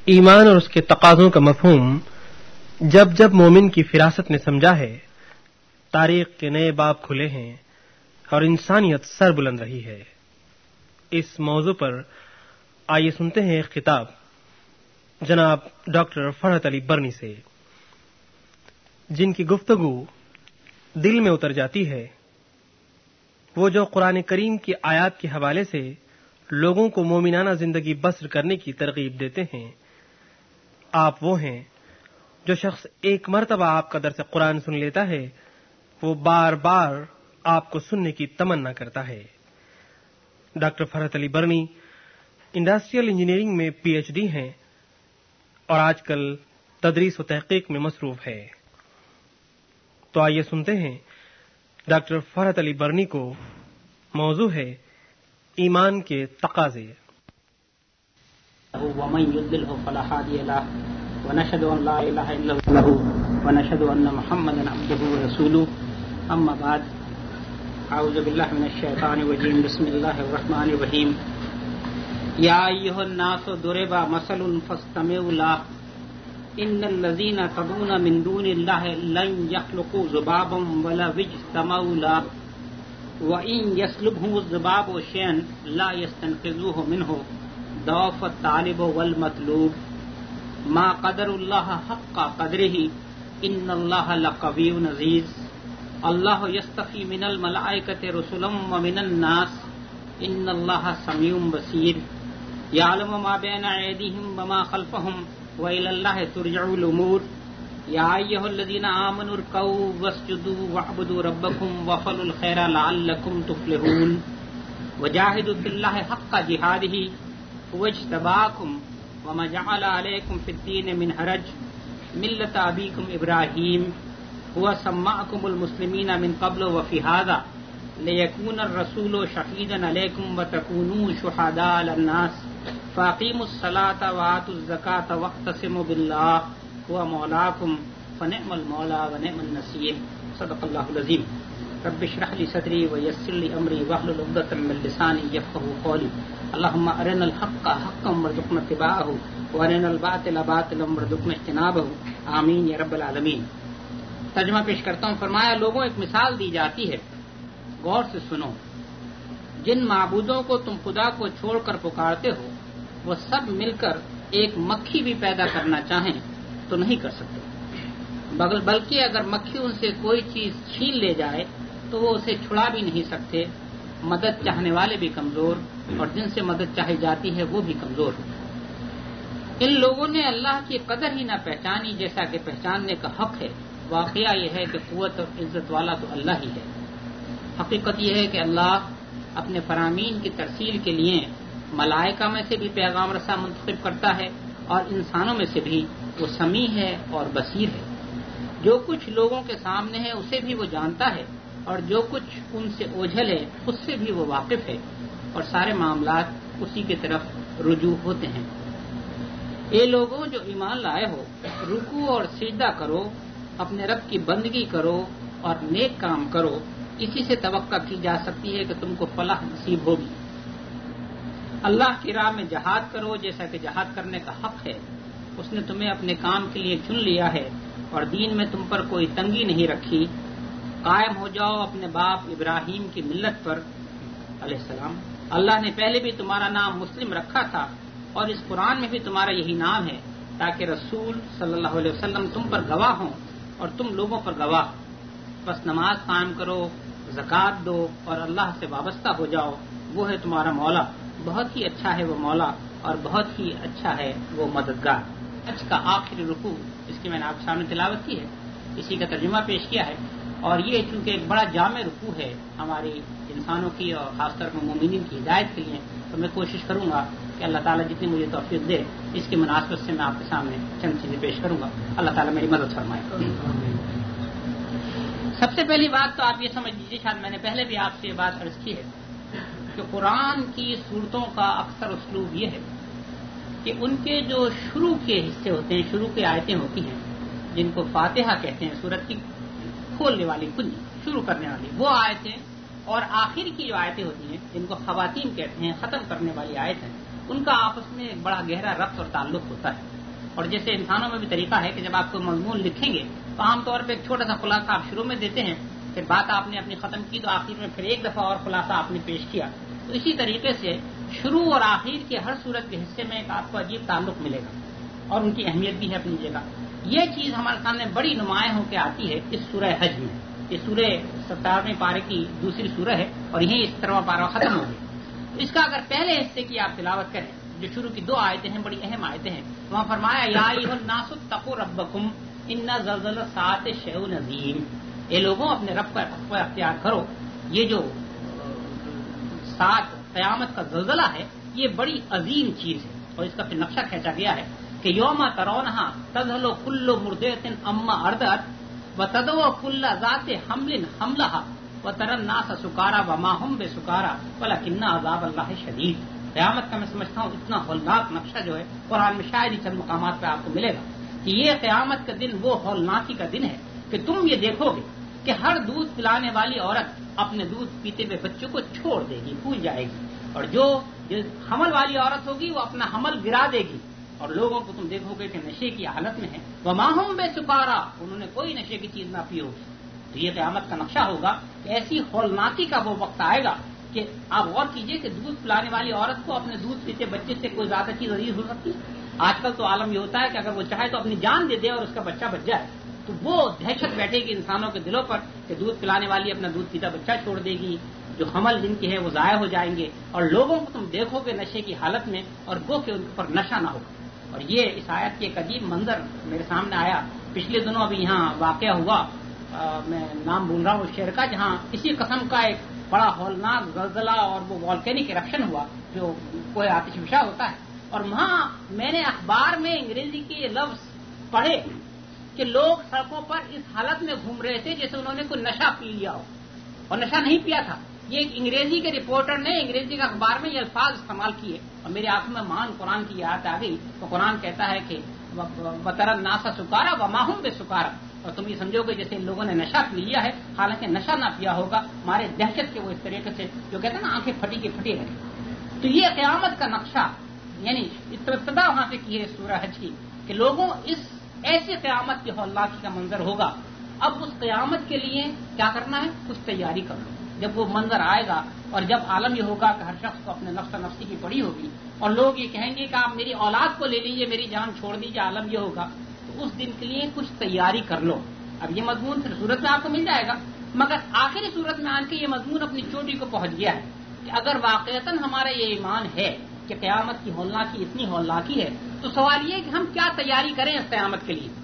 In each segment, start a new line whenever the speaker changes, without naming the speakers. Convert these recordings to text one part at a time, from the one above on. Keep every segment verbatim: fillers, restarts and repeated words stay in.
ایمان اور اس کے تقاضوں کا مفہوم جب جب مومن کی فراست نے سمجھا ہے، تاریخ کے نئے باب کھلے ہیں اور انسانیت سر بلند رہی ہے۔ اس موضوع پر آئیے سنتے ہیں ایک خطاب جناب ڈاکٹر فرحت علی برنی سے، جن کی گفتگو دل میں اتر جاتی ہے۔ وہ جو قرآن کریم کی آیات کے حوالے سے لوگوں کو مومنانہ زندگی بسر کرنے کی ترغیب دیتے ہیں۔ آپ وہ ہیں جو شخص ایک مرتبہ آپ کا درس قرآن سن لیتا ہے، وہ بار بار آپ کو سننے کی تمنا کرتا ہے۔ Doctor Farhat Ali Barni industrial engineering میں پی ایچ ڈی ہیں اور آج کل تدریس و تحقیق میں مصروف ہے۔ تو آئیے سنتے ہیں ڈاکٹر فرحت علی برنی کو۔ موضوع ہے ایمان کے تقاضے۔
ومن يضلله فلا هادي له ونشهد ان لا اله الا الله ونشهد ان محمدا عبده ورسوله اما بعد اعوذ بالله من الشيطان الرجيم بسم الله الرحمن الرحيم يا ايها الناس ضرب مثل فاستمعوا له ان الذين تدعون من دون الله لن يخلقوا ذبابا ولا اجتمعوا له وان يسلبهم الذباب شيئا لا يستنقذوه منه ضعف الطالب والمطلوب ما قدر الله حق قدره ان الله لقوي عزيز الله يستحي من الملائكة رسلا ومن الناس ان الله سميع بصير يعلم ما بين ايديهم وما خلفهم والى الله ترجع الامور يا ايها الذين امنوا اركعوا واسجدوا واعبدوا ربكم وافعلوا الخير لعلكم تفلحون وجاهدوا في الله حق جهاده هو اجتباكم وما جعل عليكم في الدين من حرج ملة أبيكم إبراهيم هو سماكم المسلمين من قبل وفي هذا ليكون الرسول شهيدا عليكم وتكونوا شهداء على الناس فأقيموا الصلاة وآتوا الزكاة واعتصموا بالله هو مولاكم فنعم المولى ونعم النصير صدق الله العظيم رب اشرح لي صدري ويسر لي امري واحلل عقدة من لساني يفقهوا قولي اللهم ارنا الحق حقا وارزقنا اتباعه وارنا الباطل باطلا وارزقنا اجتنابه آمین یا رب العالمین۔ ترجمہ پیش کرتا ہوں۔ فرمایا، لوگوں ایک مثال دی جاتی ہے، غور سے سنو۔ جن معبودوں کو تم خدا کو چھوڑ کر پکارتے ہو وہ سب مل کر ایک مکھی بھی پیدا کرنا چاہیں تو نہیں کر سکتے، بلکہ اگر مکھی ان سے کوئی چیز چھین لے جائے تو وہ اسے چھڑا بھی نہیں سکتے۔ مدد چاہنے والے بھی کمزور اور جن سے مدد چاہی جاتی ہے وہ بھی کمزور۔ ان لوگوں نے اللہ کی قدر ہی نہ پہچانی جیسا کہ پہچاننے کا حق ہے۔ واقعہ یہ ہے کہ قوت اور عزت والا تو اللہ ہی ہے۔ حقیقت یہ ہے کہ اللہ اپنے فرامین کی ترسیل کے لیے ملائکہ میں سے بھی پیغام رساں منتخب کرتا ہے اور انسانوں میں سے بھی وہ سمیع ہے اور بصیر ہے۔ جو کچھ لوگوں کے سامنے ہے اسے بھی وہ جانتا ہے اور جو کچھ ان سے اوجھل ہے اس سے بھی وہ واقف ہے، اور سارے معاملات اسی کی طرف رجوع ہوتے ہیں۔ اے لوگوں جو ایمان لائے ہو، رکوع اور سجدہ کرو، اپنے رب کی بندگی کرو اور نیک کام کرو، اسی سے توقع کی جا سکتی ہے کہ تم کو فلاح نصیب ہوگی۔ اللہ کی راہ میں جہاد کرو جیسا کہ جہاد کرنے کا حق ہے۔ اس نے تمہیں اپنے کام کے لیے چن لیا ہے اور دین میں تم پر کوئی تنگی نہیں رکھی۔ قائم ہو جاؤ اپنے باپ ابراہیم کی ملت پر علیہ السلام۔ اللہ نے پہلے بھی تمہارا نام مسلم رکھا تھا اور اس قرآن میں بھی تمہارا یہی نام ہے تاکہ رسول صلی اللہ علیہ وسلم تم پر گواہ ہوں اور تم لوگوں پر گواہ۔ بس نماز قائم کرو، زکوٰۃ دو اور اللہ سے وابستہ ہو جاؤ، وہ ہے تمہارا مولا، بہت ہی اچھا ہے وہ مولا اور بہت ہی اچھا ہے وہ مددگار۔ حج کا آخری رکوع، اس کی میں نے آپ کے سامنے تلاوت کی ہے، اسی کا ترجمہ پیش کیا ہے، اور یہ چونکہ ایک بڑا جامع رکوع ہے ہماری انسانوں کی اور خاص طور پر مومنین کی ہدایت کے لیے، تو میں کوشش کروں گا کہ اللہ تعالیٰ جتنی مجھے توفیق دے اس کی مناسبت سے میں آپ کے سامنے چند چیزیں پیش کروں گا۔ اللہ تعالیٰ میری مدد فرمائے۔ سب سے پہلی بات تو آپ یہ سمجھ لیجیے، شاید میں نے پہلے بھی آپ سے یہ بات عرض کی ہے کہ قرآن کی صورتوں کا اکثر اسلوب یہ ہے کہ ان کے جو شروع کے حصے ہوتے ہیں، شروع کی آیتیں ہوتی ہیں جن کو فاتحہ کہتے ہیں، سورت کی کھولنے والی کنجی، شروع کرنے والی وہ آیتیں، اور آخر کی جو آیتیں ہوتی ہیں جن کو خواتین کہتے ہیں، ختم کرنے والی آیت ہیں، ان کا آپس میں ایک بڑا گہرا ربط اور تعلق ہوتا ہے۔ اور جیسے انسانوں میں بھی طریقہ ہے کہ جب آپ کو مضمون لکھیں گے تو عام طور پہ ایک چھوٹا سا خلاصہ آپ شروع میں دیتے ہیں، پھر بات آپ نے اپنی ختم کی تو آخر میں پھر ایک دفعہ اور خلاصہ آپ نے پیش کیا. تو اسی طریقے سے شروع اور آخر کے ہر صورت کے حصے میں ایک آپ کو عجیب تعلق ملے گا اور ان کی اہمیت بھی ہے اپنی جگہ. یہ چیز ہمارے سامنے بڑی نمایاں ہو کے آتی ہے اس سورہ حج میں. یہ سورہ ستارویں پارے کی دوسری سورہ ہے اور یہیں سترواں پارہ ختم ہو گیا. اس کا اگر پہلے حصے کی آپ تلاوت کریں، جو شروع کی دو آیتیں ہیں، بڑی اہم آیتیں ہیں، وہاں فرمایا یا ایھا الناس اتقوا ربکم ان زلزلۃ الساعۃ شیء عظیم. اے لوگوں اپنے رب کا تقوی اختیار کرو، یہ جو سات قیامت کا زلزلہ ہے یہ بڑی عظیم چیز ہے. اور اس کا پھر نقشہ کھینچا گیا ہے کہ یوم ترونہا تذہل کل مرضعۃ عما ارضعت وتضع کل ذات حمل حملها وترى الناس سکارى وما هم بسکارى ولکن عذاب اللہ شدید. قیامت کا میں سمجھتا ہوں اتنا ہولناک نقشہ جو ہے قرآن میں شاید ہی چند مقامات پہ آپ کو ملے گا کہ یہ قیامت کا دن وہ ہولناکی کا دن ہے کہ تم یہ دیکھو گے کہ ہر دودھ پلانے والی عورت اپنے دودھ پیتے ہوئے بچوں کو چھوڑ دے گی، بھول جائے گی، اور جو حمل والی عورت ہوگی وہ اپنا حمل گرا دے گی، اور لوگوں کو تم دیکھو گے کہ نشے کی حالت میں ہیں. وما هم بسکارى، انہوں نے کوئی نشے کی چیز نہ پی ہوگی. تو یہ قیامت کا نقشہ ہوگا کہ ایسی ہولناکی کا وہ وقت آئے گا کہ آپ غور کیجئے کہ دودھ پلانے والی عورت کو اپنے دودھ پیتے بچے سے کوئی زیادہ چیز عزیز ہو سکتی ہے؟ آج کل تو عالم یہ ہوتا ہے کہ اگر وہ چاہے تو اپنی جان دے دے اور اس کا بچہ بچ جائے، تو وہ دہشت بیٹھے گی انسانوں کے دلوں پر کہ دودھ پلانے والی اپنا دودھ پیتا بچہ چھوڑ دے گی، جو حمل جن کے ہیں وہ ضائع ہو جائیں گے، اور لوگوں کو تم دیکھو گے نشے کی حالت میں اور گو کہ ان پر نشہ نہ ہوگا. اور یہ اس آیت کے ایک عجیب منظر میرے سامنے آیا. پچھلے دنوں ابھی یہاں واقعہ ہوا، آ, میں نام بول رہا ہوں اس شہر کا، جہاں اسی قسم کا ایک بڑا ہولناک زلزلہ اور وہ والکینک ایرپشن ہوا جو کوئی آتش فشاں ہوتا ہے. اور وہاں میں نے اخبار میں انگریزی کے لفظ پڑھے کہ لوگ سڑکوں پر اس حالت میں گھوم رہے تھے جیسے انہوں نے کوئی نشہ پی لیا ہو، اور نشہ نہیں پیا تھا. یہ ایک انگریزی کے رپورٹر نے انگریزی کے اخبار میں یہ الفاظ استعمال کیے اور میری آنکھوں میں مان قرآن کی آیت آ گئی. تو قرآن کہتا ہے کہ وَتَرَى النَّاسَ سُكَارَى وَمَا هُم بِسُكَارَى، اور تم یہ سمجھو گے جیسے ان لوگوں نے نشہ پی لیا ہے حالانکہ نشہ نہ پیا ہوگا. مارے دہشت کے وہ اس طریقے سے جو کہتے ہیں نا آنکھیں پھٹی کی پھٹی رہی. تو یہ قیامت کا نقشہ یعنی ابتدا وہاں سے کی ہے سورہ حج کی کہ لوگوں اس ایسی قیامت کی ہولناکی کا منظر ہوگا. اب اس قیامت کے لیے کیا کرنا ہے؟ کچھ تیاری کر لو. جب وہ منظر آئے گا اور جب عالم یہ ہوگا کہ ہر شخص کو اپنے نفس و نفسی کی پڑی ہوگی اور لوگ یہ کہیں گے کہ آپ میری اولاد کو لے لیجئے، میری جان چھوڑ دیجئے، عالم یہ ہوگا، تو اس دن کے لیے کچھ تیاری کر لو. اب یہ مضمون پھر صورت میں آپ کو مل جائے گا، مگر آخری صورت میں آن کے یہ مضمون اپنی چوٹی کو پہنچ گیا ہے کہ اگر واقعتاً ہمارا یہ ایمان ہے کہ قیامت کی ہولناکی اتنی ہولناکی ہے تو سوال یہ ہے کہ ہم کیا تیاری کریں اس قیامت کے لیے.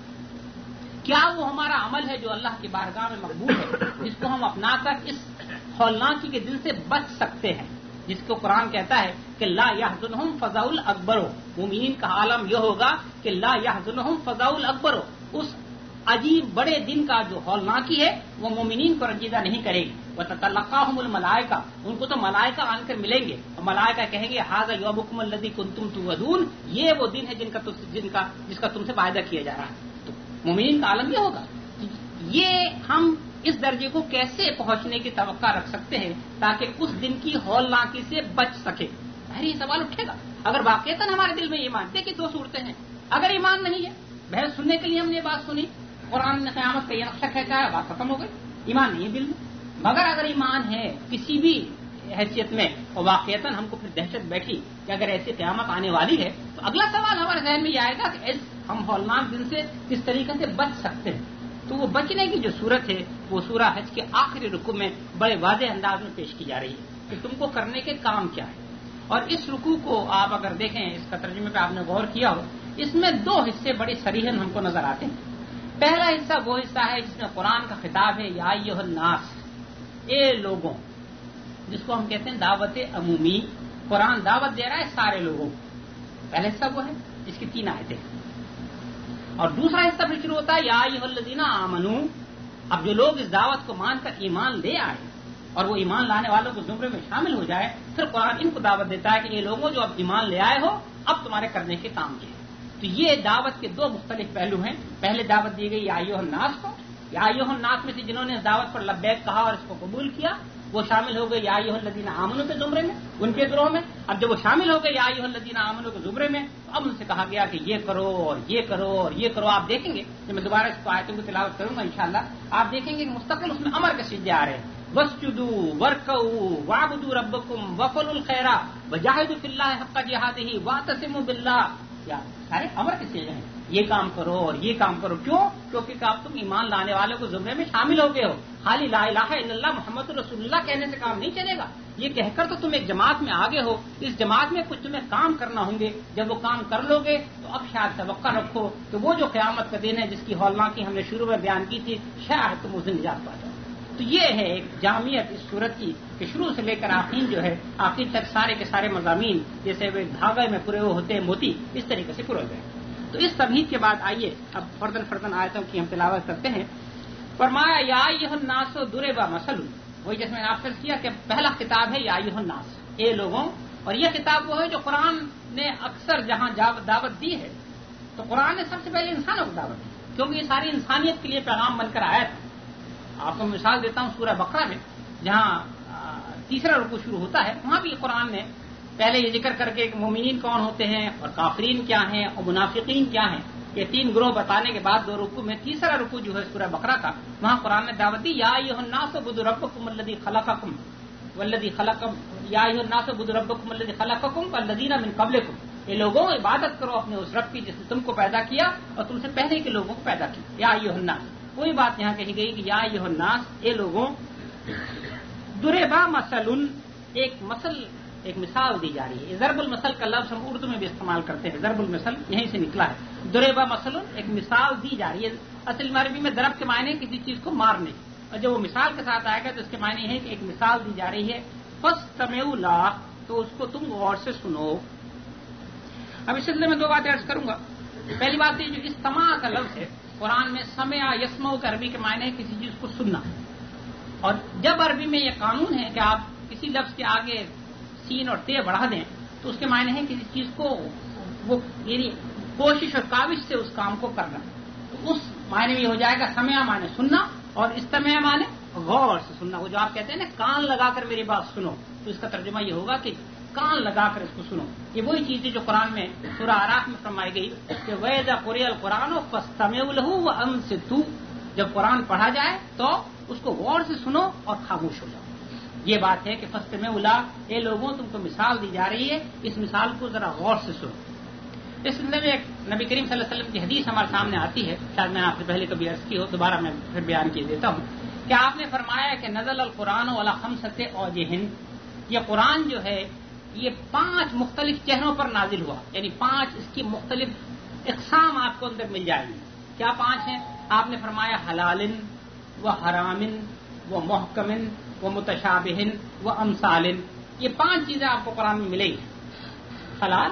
کیا وہ ہمارا عمل ہے جو اللہ کی بارگاہ میں مقبول ہے، جس کو ہم اپنا کر اس ہولناکی کے دل سے بچ سکتے ہیں، جس کو قرآن کہتا ہے کہ لا یحزنہم فزع الاکبر. مومنین کا عالم یہ ہوگا کہ لا یحزنہم فزع الاکبر، اس عجیب بڑے دن کا جو ہولناکی ہے وہ مومنین کو رنجیدہ نہیں کرے گی. وتتلقاہم الملائکہ، ان کو تو ملائکہ آن کر ملیں گے اور ملائکہ کہیں گے ھذا یومکم الذی کنتم توعدون، یہ وہ دن ہے جن کا جن کا جس کا تم سے وعدہ کیا جا رہا ہے. تو مومنین کا عالم یہ ہوگا. یہ ہم اس درجے کو کیسے پہنچنے کی توقع رکھ سکتے ہیں تاکہ اس دن کی ہولناکی سے بچ سکے؟ یہ سوال اٹھے گا. اگر واقعتاً ہمارے دل میں ایمان، دیکھیے دو صورتیں ہیں. اگر ایمان نہیں ہے، بحث سننے کے لیے ہم نے یہ بات سنی، قرآن نے قیامت کا یہ نقشہ کھینچا ہے، بات ختم ہو گئی، ایمان نہیں ہے دل میں. مگر اگر ایمان ہے کسی بھی حیثیت میں اور واقعتاً ہم کو پھر دہشت بیٹھی کہ اگر ایسی قیامت آنے والی ہے تو اگلا سوال ہمارے ذہن میں یہ آئے گا کہ ہم ہولناک دن سے کس طریقے سے بچ سکتے ہیں. تو وہ بچنے کی جو صورت ہے وہ سورہ حج کے آخری رکوع میں بڑے واضح انداز میں پیش کی جا رہی ہے کہ تم کو کرنے کے کام کیا ہے. اور اس رکوع کو آپ اگر دیکھیں، اس کا ترجمے پہ آپ نے غور کیا ہو، اس میں دو حصے بڑی صریحاً ہم کو نظر آتے ہیں. پہلا حصہ وہ حصہ ہے جس میں قرآن کا خطاب ہے یا ایھا الناس، اے لوگوں، جس کو ہم کہتے ہیں دعوت عمومی. قرآن دعوت دے رہا ہے سارے لوگوں کو. پہلا حصہ وہ ہے جس کی تین آیتیں ہیں. اور دوسرا حصہ پھر شروع ہوتا ہے یا ایھا الذین آمنوا. اب جو لوگ اس دعوت کو مان کر ایمان لے آئے اور وہ ایمان لانے والوں کو زمرے میں شامل ہو جائے، پھر قرآن ان کو دعوت دیتا ہے کہ یہ لوگوں جو اب ایمان لے آئے ہو، اب تمہارے کرنے کے کام کیا ہے. تو یہ دعوت کے دو مختلف پہلو ہیں. پہلے دعوت دی گئی یا ایھا الناس کو، یا ایھا الناس میں سے جنہوں نے اس دعوت پر لبیک کہا اور اس کو قبول کیا وہ شامل ہو گئے یا ایھا الذین آمنوا کے زمرے میں، ان کے گروہ میں. اب جب وہ شامل ہو گئے یا ایھا الذین آمنوا کے زمرے میں، تو امن سے کہا گیا کہ یہ کرو اور یہ کرو اور یہ کرو. آپ دیکھیں گے جب میں دوبارہ اس کو آیتوں کی تلاوت کروں گا انشاءاللہ آپ دیکھیں گے کہ مستقل اس میں امر کے سجدے آ رہے ہیں. وَاسْجُدُوا وَارْكَعُوا وَاعْبُدُوا رَبَّكُمْ وَافْعَلُوا الْخَيْرَ وَجَاهِدُوا فِي اللَّهِ حَقَّ جِهَادِهِ وَاعْتَصِمُوا بِاللَّهِ. کیا سارے امر کے سجدے ہیں. یہ کام کرو اور یہ کام کرو. کیوں؟ کیونکہ آپ تم ایمان لانے والوں کو زمرے میں شامل ہو گئے ہو. خالی لا الہ الا اللہ محمد رسول اللہ کہنے سے کام نہیں چلے گا. یہ کہہ کر تو تم ایک جماعت میں آگے ہو. اس جماعت میں کچھ تمہیں کام کرنا ہوں گے. جب وہ کام کر لو گے تو اب شاید توقع رکھو کہ وہ جو قیامت کا دن ہے جس کی ہولناکی ہم نے شروع میں بیان کی تھی شاید تم اس دن نجات پا جاؤ. تو یہ ہے ایک جامعیت اس صورت کی کہ شروع سے لے کر آخر جو ہے آخر تک سارے کے سارے مضامین جیسے وہ دھاگے میں پورے ہوتے ہیں موتی اس طریقے سے پورے گئے. تو اس تمہید کے بعد آئیے اب فردن فردن آیتوں کی ہم تلاوت کرتے ہیں. فرمایا یا ایھا الناس ضرب مثل. وہی جیسے میں نے آپ سے کیا کہ پہلا خطاب ہے یا ایھا الناس اے لوگوں. اور یہ خطاب وہ ہے جو قرآن نے اکثر جہاں دعوت دی ہے تو قرآن نے سب سے پہلے انسانوں کو دعوت دی کیونکہ یہ ساری انسانیت کے لیے پیغام بن کر آیا تھا. آپ کو مثال دیتا ہوں سورہ بقرہ میں جہاں تیسرا رکوع شروع ہوتا ہے وہاں بھی قرآن نے پہلے یہ ذکر کر کے کہ مومنین کون ہوتے ہیں اور کافرین کیا ہیں اور منافقین کیا ہیں یہ تین گروہ بتانے کے بعد دو رکوع میں تیسرا رکوع جو ہے سورہ بقرہ کا وہاں قرآن نے دعوت دی یا ایھا الناس اعبدوا ربکم الذی خلقکم والذی خلقکم یا ایھا الناس اعبدوا ربکم الذی خلقکم والذین من قبلکم. یہ لوگوں عبادت کرو اپنے اس رب کی جس نے تم کو پیدا کیا اور تم سے پہلے کے لوگوں کو پیدا کیا. یا ایھا الناس وہی بات یہاں کہی گئی کہ یا ایھا الناس اے لوگوں. ضرب مثل ایک مثل ایک مثال دی جا رہی ہے. ضرب المثل کا لفظ ہم اردو میں بھی استعمال کرتے ہیں. ضرب المثل یہیں سے نکلا ہے. ضرب مثل ایک مثال دی جا رہی ہے. اصل عربی میں ضرب کے معنی کسی چیز کو مارنے اور جب وہ مثال کے ساتھ آئے گا تو اس کے معنی ہے کہ ایک مثال دی جا رہی ہے. فاستمعوا لہ تو اس کو تم غور سے سنو. اب اس سلسلے میں دو باتیں عرض کروں گا. پہلی بات یہ جو استماع کا لفظ ہے قرآن میں سمع یسمع کا عربی کے معنی ہے کسی چیز کو سننا. اور جب عربی میں یہ قانون ہے کہ آپ کسی لفظ کے آگے سین اور تے بڑھا دیں تو اس کے معنی ہے کسی چیز کو وہ یعنی کوشش اور کاوش سے اس کام کو کرنا. تو اس معنی میں ہو جائے گا سمع معنی سننا اور استمع معنی غور سے سننا. وہ جو آپ کہتے ہیں نا کان لگا کر میری بات سنو تو اس کا ترجمہ یہ ہوگا کہ کان لگا کر اس کو سنو. یہ وہی چیز ہے جو قرآن میں سورہ اعراف میں فرمائی گئی کہ وَإِذَا قُرِئَ الْقُرْآنُ فَاسْتَمِعُوا لَهُ وَأَنصِتُوا. جب قرآن پڑھا جائے تو اس کو غور سے سنو اور خاموش ہو جاؤ. یہ بات ہے کہ فاستمعوا لہ اے لوگوں تم کو مثال دی جا رہی ہے اس مثال کو ذرا غور سے سنو. اس سلسلے میں ایک نبی کریم صلی اللہ علیہ وسلم کی حدیث ہمارے سامنے آتی ہے. شاید میں نے آپ سے پہلے کبھی عرض کی ہو دوبارہ میں پھر بیان کیے دیتا ہوں کہ آپ نے فرمایا کہ نزل القرآن علی خمسۃ اوجہ. یہ قرآن جو ہے یہ پانچ مختلف چہروں پر نازل ہوا یعنی پانچ اس کی مختلف اقسام آپ کو اندر مل جائیں گی. کیا پانچ ہیں؟ آپ نے فرمایا حلال و حرام و محکم و متشابہ و امثال. یہ پانچ چیزیں آپ کو قرآن میں ملیں گی. حلال،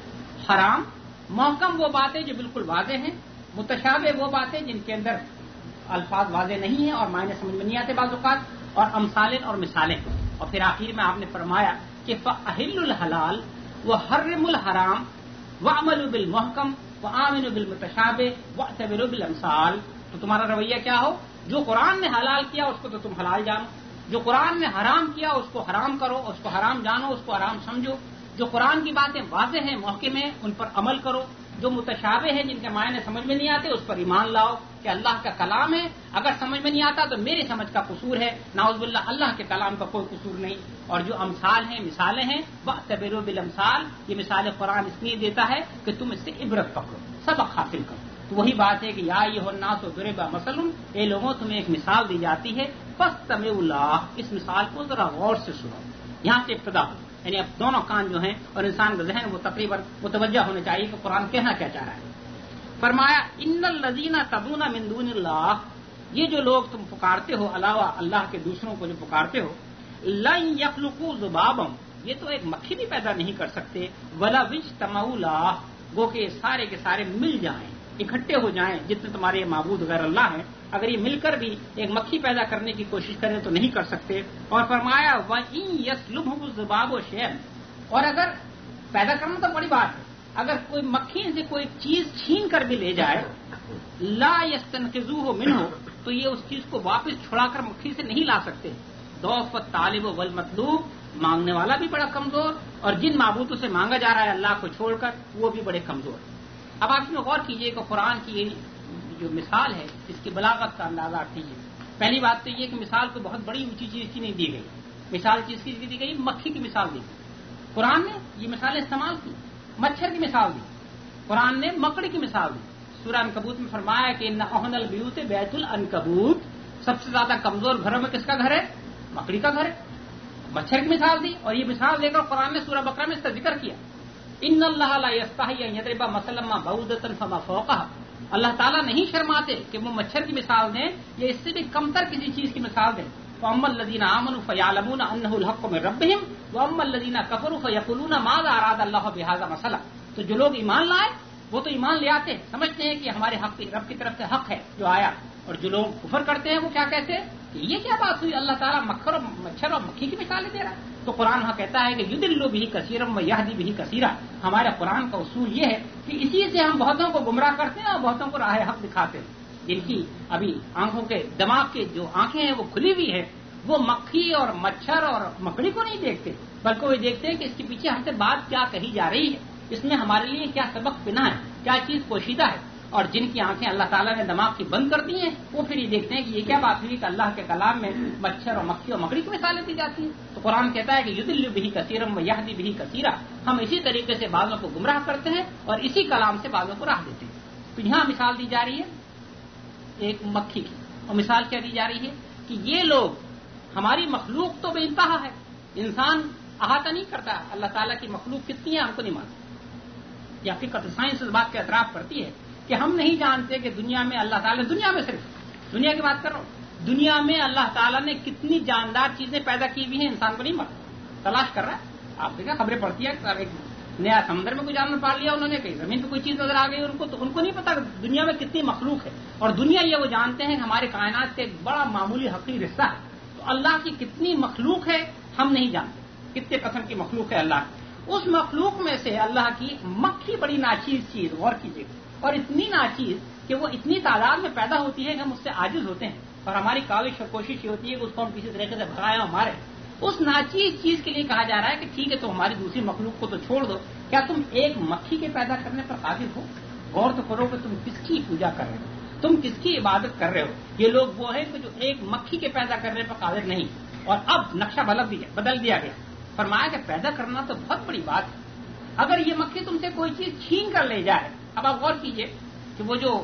حرام، محکم وہ باتیں جو بالکل واضح ہیں، متشابہ وہ باتیں جن کے اندر الفاظ واضح نہیں ہیں اور معنی سمجھ میں نہیں آتے بعض اوقات، اور امثال اور مثالیں. اور پھر آخر میں آپ نے فرمایا کہ فَأَحِلُّ الْحَلَالَ وَحَرِّمُوا الْحَرَامَ وَاعْمَلُوا بِالْمُحْكَمِ وَآمِنُوا بِالْمُتَشَابِهِ وَاعْتَبِرُوا بِالْأَمْثَالِ. تو تمہارا رویہ کیا ہو؟ جو قرآن نے حلال کیا اس کو تو تم حلال جانو، جو قرآن نے حرام کیا اس کو حرام کرو، اس کو حرام جانو، اس کو حرام سمجھو. جو قرآن کی باتیں واضح ہیں محکم ہیں ان پر عمل کرو. جو متشابہ ہیں جن کے معنی سمجھ میں نہیں آتے اس پر ایمان لاؤ کہ اللہ کا کلام ہے. اگر سمجھ میں نہیں آتا تو میری سمجھ کا قصور ہے، نعوذ باللہ اللہ کے کلام کا کوئی قصور نہیں. اور جو امثال ہیں مثالیں ہیں وَاعْتَبِرُوا بِالْأَمْثَالِ یہ مثال قرآن اس لیے دیتا ہے کہ تم اس سے عبرت پکڑو، سبق حاصل کرو. تو وہی بات ہے کہ یا ایھا الناس ضرب مثل اے لوگوں تمہیں ایک مثال دی جاتی ہے فاستمعوا لہ اس مثال کو ذرا غور سے سنو. یہاں سے ابتدا ہو یعنی اب دونوں کان جو ہیں اور انسان کا ذہن وہ تقریباً متوجہ ہونے چاہیے کہ قرآن کہنا کیا چاہ رہا ہے. فرمایا ان الذین تدعون من دون اللہ یہ جو لوگ تم پکارتے ہو علاوہ اللہ کے دوسروں کو جو پکارتے ہو لن یخلقوا ذبابا یہ تو ایک مکھی بھی پیدا نہیں کر سکتے ولا اجتمعوا لہ وہ کہ سارے کے سارے مل جائیں اکٹھے ہو جائیں جتنے تمہارے معبود غیر اللہ ہیں اگر یہ مل کر بھی ایک مکھی پیدا کرنے کی کوشش کریں تو نہیں کر سکتے. اور فرمایا وَإِن يَسْلُبْهُ الذُّبَابُ شَيْئًا اور اگر پیدا کرنا تو بڑی بات ہے اگر کوئی مکھی سے کوئی چیز چھین کر بھی لے جائے لا يَسْتَنْقِذُوهُ مِنْهُ تو یہ اس چیز کو واپس چھڑا کر مکھی سے نہیں لا سکتے. ضعف الطالب والمطلوب مانگنے والا بھی بڑا کمزور اور جن معبودوں سے مانگا جا رہا ہے اللہ کو چھوڑ کر وہ بھی بڑے کمزور ہیں۔ اب آپ اس میں غور کیجئے کہ قرآن کی یہ جو مثال ہے اس کی بلاغت کا اندازہ کیجیے۔ پہلی بات تو یہ کہ مثال کو بہت بڑی اونچی چیز کی نہیں دی گئی، مثال چیز کی دی گئی، مکھی کی مثال دی گئی۔ قرآن نے یہ مثالیں استعمال کی، مچھر کی مثال دی، قرآن نے مکڑی کی مثال دی۔ سورہ عنکبوت میں فرمایا کہ ان احن البیوت بیت العنکبوت، سب سے زیادہ کمزور گھروں میں کس کا گھر ہے؟ مکڑی کا گھر ہے۔ مچھر کی مثال دی اور یہ مثال دے کر قرآن نے سورہ بقرہ میں اس کا ذکر کیا، ان اللہ لا یستحی ان یضرب مثلا ما بعوضۃ فما فوقها، اللہ تعالیٰ نہیں شرماتے کہ وہ مچھر کی مثال دیں یا اس سے بھی کمتر کسی چیز کی مثال دیں۔ فَأَمَّا الَّذِينَ آمَنُوا فَيَعْلَمُونَ أَنَّهُ الْحَقُّ مِن رَّبِّهِمْ وَأَمَّا الَّذِينَ كَفَرُوا فَيَقُولُونَ مَاذَا أَرَادَ اللَّهُ بِهَٰذَا مَثَلًا، تو جو لوگ ایمان لائے وہ تو ایمان لے آتے ہیں، سمجھتے ہیں کہ ہمارے حق رب کی طرف سے حق ہے جو آیا، اور جو لوگ کفر کرتے ہیں وہ کیا کہتے ہیں کہ یہ کیا بات ہوئی، اللہ تعالیٰ مکھر اور مچھر اور مکھی کی مثالیں دے رہا ہے۔ تو قرآن وہاں کہتا ہے کہ یضل بہ کثیرا ویہدی بہ کثیرا، ہمارے قرآن کا اصول یہ ہے کہ اسی سے ہم بہتوں کو گمراہ کرتے ہیں اور بہتوں کو راہ حق دکھاتے ہیں۔ جن کی ابھی آنکھوں کے دماغ کے جو آنکھیں ہیں وہ کھلی ہوئی ہیں وہ مکھی اور مچھر اور مکڑی کو نہیں دیکھتے، بلکہ وہ دیکھتے ہیں کہ اس کے پیچھے ہم سے بات کیا کہی جا رہی ہے، اس میں ہمارے لیے کیا سبق بنا ہے، کیا چیز پوشیدہ ہے۔ اور جن کی آنکھیں اللہ تعالیٰ نے دماغ کی بند کر دی ہیں وہ پھر یہ دیکھتے ہیں کہ یہ کیا بات ہوئی کہ اللہ کے کلام میں مچھر اور مکھی اور مکڑی کی مثالیں دی جاتی ہیں۔ تو قرآن کہتا ہے کہ یضل بہ کثیرا ویہدی بہ کثیرا، ہم اسی طریقے سے بعضوں کو گمراہ کرتے ہیں اور اسی کلام سے بعضوں کو راہ دیتے ہیں۔ تو یہاں مثال دی جا رہی ہے ایک مکھی کی، اور مثال کیا دی جا رہی ہے کہ یہ لوگ، ہماری مخلوق تو بے انتہا ہے، انسان احاطہ نہیں کرتا اللہ تعالیٰ کی مخلوق کتنی ہے ہم کو نہیں معلوم۔ یہ حقیقت سائنس اس بات کا اعتراف کرتی ہے کہ ہم نہیں جانتے کہ دنیا میں اللہ تعالیٰ، دنیا میں صرف دنیا کی بات کر رہا ہوں، دنیا میں اللہ تعالیٰ نے کتنی جاندار چیزیں پیدا کی ہوئی ہیں انسان کو نہیں معلوم، تلاش کر رہا ہے۔ آپ دیکھیں خبریں پڑتی ہیں، ایک نیا سمندر میں کوئی جانور پال لیا انہوں نے، کہیں زمین پہ کوئی چیز نظر آ گئی ان کو، تو ان کو نہیں پتا دنیا میں کتنی مخلوق ہے، اور دنیا یہ وہ جانتے ہیں ہمارے کائنات کا ایک بڑا معمولی حقیقی حصہ ہے۔ تو اللہ کی کتنی مخلوق ہے ہم نہیں جانتے، کتنے قسم کی مخلوق ہے اللہ کی۔ اس مخلوق میں سے اللہ کی مکھی بڑی ناچیز چیز، غور کیجیے، اور اتنی ناچیز کہ وہ اتنی تعداد میں پیدا ہوتی ہے کہ ہم اس سے عاجز ہوتے ہیں، اور ہماری کاوش اور کوشش یہ ہوتی ہے کہ اس کو ہم کسی طریقے سے بھگائیں اور ماریں۔ اس ناچیز چیز کے لیے کہا جا رہا ہے کہ ٹھیک ہے تو ہماری دوسری مخلوق کو تو چھوڑ دو، کیا تم ایک مکھی کے پیدا کرنے پر قادر ہو؟ غور تو کرو کہ تم کس کی پوجا کر رہے ہو، تم کس کی عبادت کر رہے ہو۔ یہ لوگ وہ ہیں کہ جو ایک مکھی کے پیدا کرنے پر قادر نہیں، اور اب نقشہ بدل دیا بدل دیا گیا، فرمایا کہ پیدا کرنا تو بہت بڑی بات ہے، اگر یہ مکھی تم سے کوئی چیز چھین کر لے جائے۔ اب آپ غور کیجئے کہ وہ جو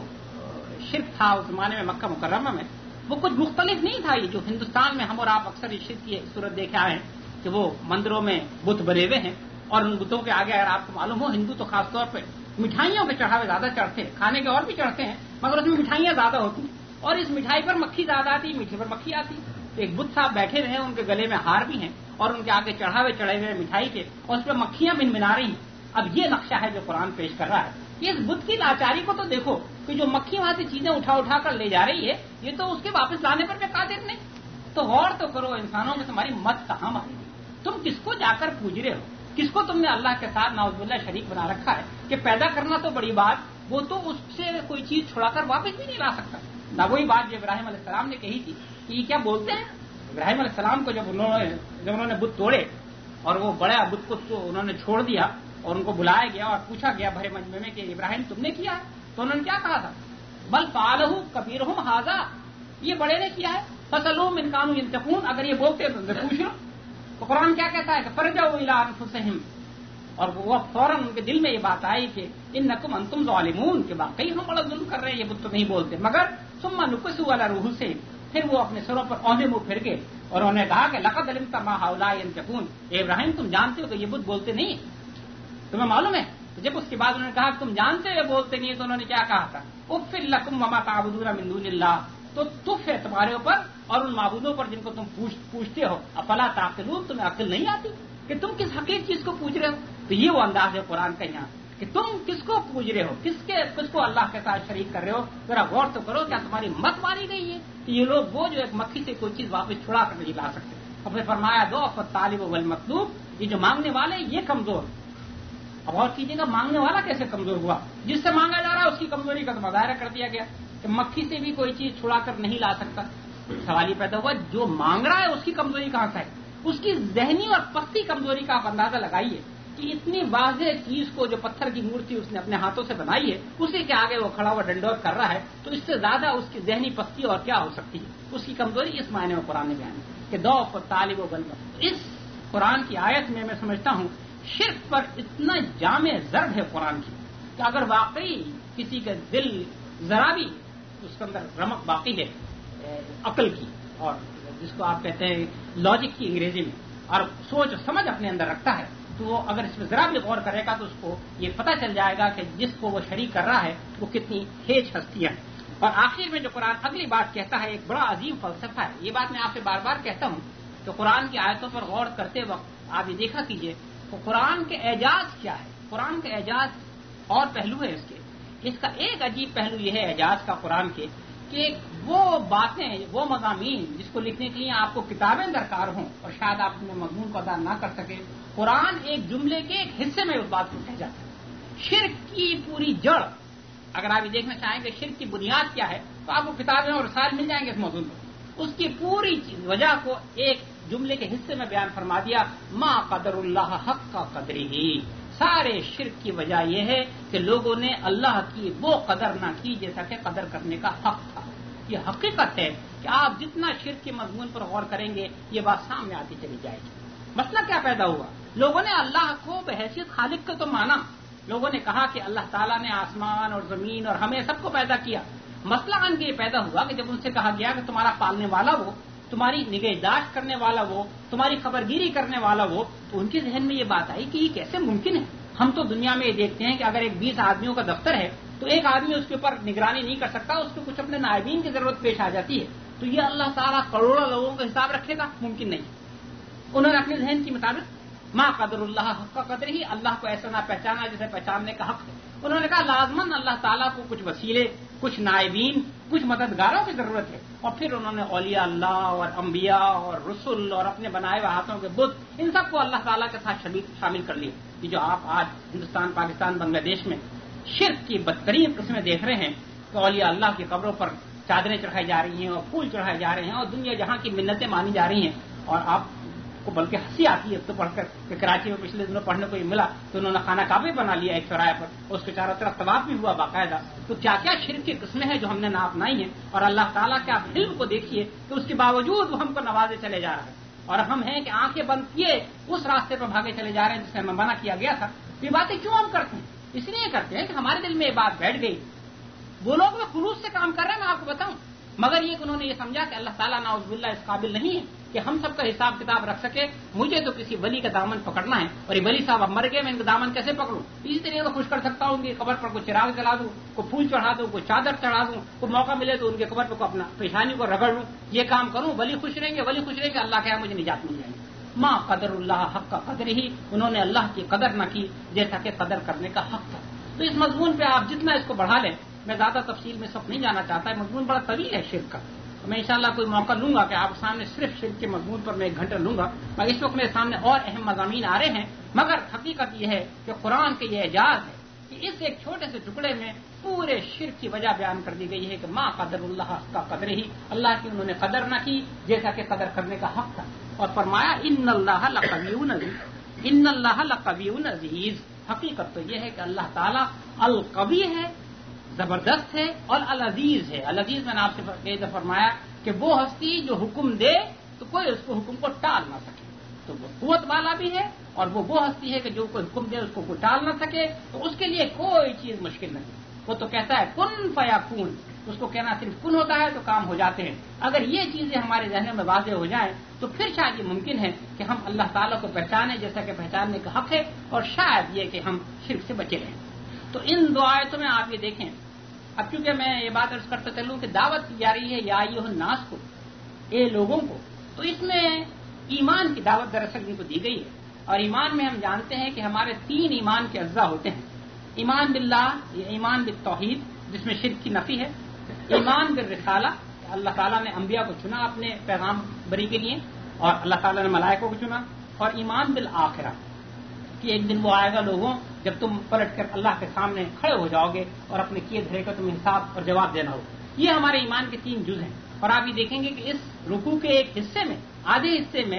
شرک تھا اس زمانے میں مکہ مکرمہ میں، وہ کچھ مختلف نہیں تھا یہ جو ہندوستان میں ہم اور آپ اکثر اس شرک کی صورت دیکھے آئے ہیں کہ وہ مندروں میں بت بنے ہوئے ہیں، اور ان بتوں کے آگے اگر آپ کو معلوم ہو، ہندو تو خاص طور پہ مٹھائیوں کے چڑھاوے زیادہ چڑھتے ہیں، کھانے کے اور بھی چڑھتے ہیں مگر اس میں مٹھائیاں زیادہ ہوتی ہیں، اور اس مٹھائی پر مکھی زیادہ آتی، میٹھے پر مکھی آتی۔ تو ایک بت صاحب بیٹھے ہوئے ہیں، ان کے گلے میں ہار بھی ہیں اور ان کے آگے چڑھاوے چڑھے ہوئے مٹھائی کے، اور اس پہ مکھیاں بن بنا رہی ہیں۔ اب یہ نقشہ ہے جو قرآن پیش کر رہا ہے۔ اس بت کی لاچاری کو تو دیکھو کہ جو مکھی وہاں سے چیزیں اٹھا اٹھا کر لے جا رہی ہے، یہ تو اس کے واپس لانے پر بھی قادر نہیں۔ تو غور تو کرو انسانوں میں تمہاری مت کہاں ماری، تم کس کو جا کر پوج رہے ہو، کس کو تم نے اللہ کے ساتھ نعوذ باللہ شریک بنا رکھا ہے کہ پیدا کرنا تو بڑی بات، وہ تو اس سے کوئی چیز چھڑا کر واپس بھی نہیں لا سکتا۔ نہ وہی بات جو ابراہیم علیہ السلام نے کہی تھی کہ یہ کیا بولتے ہیں، ابراہیم علیہ السلام کو جب انہوں نے جب انہوں نے بت توڑے اور وہ بڑا بت کو انہوں نے چھوڑ دیا اور ان کو بلایا گیا اور پوچھا گیا بھرے مجمع میں کہ ابراہیم تم نے کیا ہے، تو انہوں نے کیا کہا تھا، بل فعلہ کبیرہم ھذا، یہ بڑے نے کیا ہے، فسألوہم ان کانوا ینطقون، اگر یہ بولتے تو ان سے پوچھ لو۔ تو قرآن کیا کہتا ہے کہ فرجعوا الی انفسہم، اور وہ فوراً ان کے دل میں یہ بات آئی کہ انکم انتم ظالمون، کہ واقعی ہم بڑا ظلم کر رہے ہیں، یہ بت تو نہیں بولتے، مگر ثم نکسوا علی رؤوسہم، پھر وہ اپنے سروں پر اوندے منہ پھر گئے اور انہوں نے کہا کہ لقد علمت ما ہؤلاء ینطقون، اے ابراہیم تم جانتے ہو کہ یہ بت بولتے نہیں، تمہیں معلوم ہے۔ تو جب اس کے بعد انہوں نے کہا کہ تم جانتے ہو یہ بولتے نہیں، تو انہوں نے کیا کہا تھا، اف لکم وما تعبدون من دون اللہ، تو تف ہے تمہارے اوپر اور ان معبودوں پر جن کو تم پوچھتے ہو، افلا تعقلون، تمہیں عقل نہیں آتی کہ تم کس حقیقی چیز کو پوچھ رہے ہو۔ تو یہ وہ انداز ہے قرآن کا یہاں کہ تم کس کو پوج رہے ہو، کس کے کس کو اللہ کے ساتھ شریک کر رہے ہو، ذرا غور تو کرو، کیا تمہاری مت ماری گئی ہے کہ یہ لوگ وہ جو ایک مکھی سے کوئی چیز واپس چھڑا کر نہیں لا سکتے۔ اب نے فرمایا دو افت طالب والمطلوب، یہ جو مانگنے والے یہ کمزور۔ اب غور کیجیے گا مانگنے والا کیسے کمزور ہوا، جس سے مانگا جا رہا ہے اس کی کمزوری کا تو مظاہرہ کر دیا گیا کہ مکھی سے بھی کوئی چیز چھڑا کر نہیں لا سکتا۔ سوال یہ پیدا ہوا جو مانگ رہا ہے اس کی کمزوری کہاں سے ہے، اس کی ذہنی اور پستی کمزوری کا آپ اندازہ لگائیے کہ اتنی واضح چیز کو جو پتھر کی مورتی اس نے اپنے ہاتھوں سے بنائی ہے اسی کے آگے وہ کھڑا ہوا ڈنڈوت کر رہا ہے، تو اس سے زیادہ اس کی ذہنی پستی اور کیا ہو سکتی ہے؟ اس کی کمزوری اس معنی میں قرآن نے بیان ہے کہ دوف طالب و بلب. اس قرآن کی آیت میں میں سمجھتا ہوں شرک پر اتنا جامع ضرب ہے قرآن کی کہ اگر واقعی کسی کا دل ذرا بھی اس کے اندر رمق باقی ہے عقل کی، اور جس کو آپ کہتے ہیں لاجک کی انگریزی میں، اور سوچ سمجھ اپنے اندر رکھتا ہے، تو وہ اگر اس میں ذرا بھی غور کرے گا تو اس کو یہ پتہ چل جائے گا کہ جس کو وہ شریک کر رہا ہے وہ کتنی ہیج ہستیاں ہیں. اور آخر میں جو قرآن اگلی بات کہتا ہے ایک بڑا عظیم فلسفہ ہے. یہ بات میں آپ سے بار بار کہتا ہوں کہ قرآن کی آیتوں پر غور کرتے وقت آپ یہ دیکھا کیجئے کہ قرآن کے اعجاز کیا ہے. قرآن کے اعجاز اور پہلو ہے اس کے. اس کا ایک عجیب پہلو یہ ہے اعجاز کا قرآن کے کہ وہ باتیں، وہ مضامین جس کو لکھنے کے لیے آپ کو کتابیں درکار ہوں اور شاید آپ اپنے مضمون کو ادا نہ کر سکیں، قرآن ایک جملے کے ایک حصے میں اس بات کو کہہ جاتا ہے. شرک کی پوری جڑ اگر آپ یہ دیکھنا چاہیں کہ شرک کی بنیاد کیا ہے تو آپ کو کتابیں اور رسائل مل جائیں گے اس موضوع پر. اس کی پوری وجہ کو ایک جملے کے حصے میں بیان فرما دیا، ما قدر اللہ حق کا قدری ہی. سارے شرک کی وجہ یہ ہے کہ لوگوں نے اللہ کی وہ قدر نہ کی جیسا کہ قدر کرنے کا حق تھا. یہ حقیقت ہے کہ آپ جتنا شرک کے مضمون پر غور کریں گے یہ بات سامنے آتی چلی جائے گی. مسئلہ کیا پیدا ہوا؟ لوگوں نے اللہ کو بحیثیت خالق کا تو مانا. لوگوں نے کہا کہ اللہ تعالیٰ نے آسمان اور زمین اور ہمیں سب کو پیدا کیا. مسئلہ ان کے یہ پیدا ہوا کہ جب ان سے کہا گیا کہ تمہارا پالنے والا وہ، تمہاری نگہداشت کرنے والا وہ، تمہاری خبرگیری کرنے والا وہ، تو ان کے ذہن میں یہ بات آئی کہ یہ کیسے ممکن ہے. ہم تو دنیا میں یہ دیکھتے ہیں کہ اگر ایک بیس آدمیوں کا دفتر ہے تو ایک آدمی اس کے اوپر نگرانی نہیں کر سکتا، اس کو کچھ اپنے نائبین کی ضرورت پیش آ جاتی ہے. تو یہ اللہ تعالیٰ کروڑوں لوگوں کا حساب رکھے گا؟ ممکن نہیں. انہوں نے اپنے ذہن کے مطابق ما قدر اللہ حق کا قدر ہی، اللہ کو ایسا نہ پہچانا جسے پہچاننے کا حق ہے. انہوں نے کہا لازماً اللہ تعالیٰ کو کچھ وسیلے، کچھ نائبین، کچھ مددگاروں کی ضرورت ہے. اور پھر انہوں نے اولیاء اللہ اور انبیاء اور رسل اور اپنے بنائے ہوئے ہاتھوں کے بت، ان سب کو اللہ تعالیٰ کے ساتھ شامل کر لیا. یہ جو آپ آج ہندوستان، پاکستان، بنگلہ دیش میں شرک کی بدترین قسمیں دیکھ رہے ہیں کہ اولیاء اللہ کی قبروں پر چادریں چڑھائی جا رہی ہیں اور پھول چڑھائے جا رہے ہیں اور دنیا جہاں کی منتیں مانی جا رہی ہیں. اور آپ کو بلکہ ہنسی آتی ہے تو پڑھ کر کہ کراچی میں پچھلے دنوں پڑھنے کو یہ ملا تو انہوں نے خانہ کعبہ بنا لیا ایک چوراہے پر، اس کے چاروں طرف طواف بھی ہوا باقاعدہ. تو کیا کیا شرک کی قسمیں ہیں جو ہم نے نہ اپنائی ہیں. اور اللہ تعالیٰ کے آپ علم کو دیکھیے کہ اس کے باوجود وہ ہم کو نوازے چلے جا رہا ہے، اور ہم ہیں کہ آنکھیں بند کیے اس راستے پر بھاگے چلے جا رہے ہیں جس سے ہمیں منع کیا گیا تھا. یہ باتیں کیوں ہم کرتے ہیں؟ اس لیے کرتے ہیں کہ ہمارے دل میں یہ بات بیٹھ گئی. وہ لوگ وہ خلوص سے کام کر رہے ہیں، میں آپ کو بتاؤں، مگر یہ کہ انہوں نے یہ سمجھا کہ اللہ تعالیٰ نعوذ باللہ اس قابل نہیں ہے کہ ہم سب کا حساب کتاب رکھ سکے. مجھے تو کسی ولی کا دامن پکڑنا ہے، اور یہ ولی صاحب اب مر گئے، میں ان کا دامن کیسے پکڑوں؟ اسی طریقے سے خوش کر سکتا ہوں کہ قبر پر کوئی چراغ جلا دوں، کوئی پھول چڑھا دوں، کوئی چادر چڑھا دوں، کوئی موقع ملے تو ان کے قبر پہ کو اپنا پیشانی کو رگڑ لوں. یہ کام کروں، ولی خوش رہیں گے، ولی خوش رہیں گے، اللہ کے یہاں مجھے نجات مل جائے گی. ماں قدر اللہ حق کا قدر ہی، انہوں نے اللہ کی قدر نہ کی جیسا کہ قدر کرنے کا حق تھا. تو اس مضمون پہ آپ جتنا اس کو بڑھا لیں، میں زیادہ تفصیل میں سب نہیں جانا چاہتا، ہے مضمون بڑا طویل ہے شرک کا. میں انشاءاللہ کوئی موقع لوں گا کہ آپ سامنے صرف شرک کے مضمون پر میں ایک گھنٹہ لوں گا. مگر اس وقت میرے سامنے اور اہم مضامین آ رہے ہیں. مگر حقیقت یہ ہے کہ قرآن کے یہ اعجاز ہے کہ اس ایک چھوٹے سے ٹکڑے میں پورے شرک کی وجہ بیان کر دی گئی ہے کہ ما قدر اللہ کا قدر ہی، اللہ کی انہوں نے قدر نہ کی جیسا کہ قدر کرنے کا حق تھا. اور فرمایا ان اللہ لقوی عزیز، ان اللہ لقوی عزیز. حقیقت تو یہ ہے کہ اللہ تعالیٰ القوی ہے، زبردست ہے، اور العزیز ہے. العزیز میں نے آپ سے فرمایا کہ وہ ہستی جو حکم دے تو کوئی اس کو حکم کو ٹال نہ سکے. تو وہ قوت والا بھی ہے، اور وہ وہ ہستی ہے کہ جو کوئی حکم دے اس کو کوئی ٹال نہ سکے. تو اس کے لیے کوئی چیز مشکل نہیں. وہ تو کہتا ہے کن فیکون، اس کو کہنا صرف کن ہوتا ہے تو کام ہو جاتے ہیں. اگر یہ چیزیں ہمارے ذہنوں میں واضح ہو جائیں تو پھر شاید یہ ممکن ہے کہ ہم اللہ تعالیٰ کو پہچانیں جیسا کہ پہچاننے کا حق ہے، اور شاید یہ کہ ہم شرک سے بچے رہیں. تو ان دو آیتوں میں آپ یہ دیکھیں. اب چونکہ میں یہ بات عرض کرتا چلوں کہ دعوت کی جا رہی ہے یا ایھا الناس کو، اے لوگوں کو، تو اس میں ایمان کی دعوت دراصل ان کو دی گئی ہے. اور ایمان میں ہم جانتے ہیں کہ ہمارے تین ایمان کے اجزاء ہوتے ہیں. ایمان باللہ، یہ ایمان بالتوحید جس میں شرک کی نفی ہے. ایمان بالرسالہ، اللہ تعالیٰ نے انبیاء کو چنا اپنے پیغام بری کے لیے، اور اللہ تعالیٰ نے ملائکوں کو چنا. اور ایمان بالآخرہ کہ ایک دن وہ آئے گا لوگوں جب تم پلٹ کر اللہ کے سامنے کھڑے ہو جاؤ گے اور اپنے کیے دھرے کا تمہیں حساب اور جواب دینا ہوگا. یہ ہمارے ایمان کے تین جز ہیں. اور آپ یہ دیکھیں گے کہ اس رکوع کے ایک حصے میں، آدھے حصے میں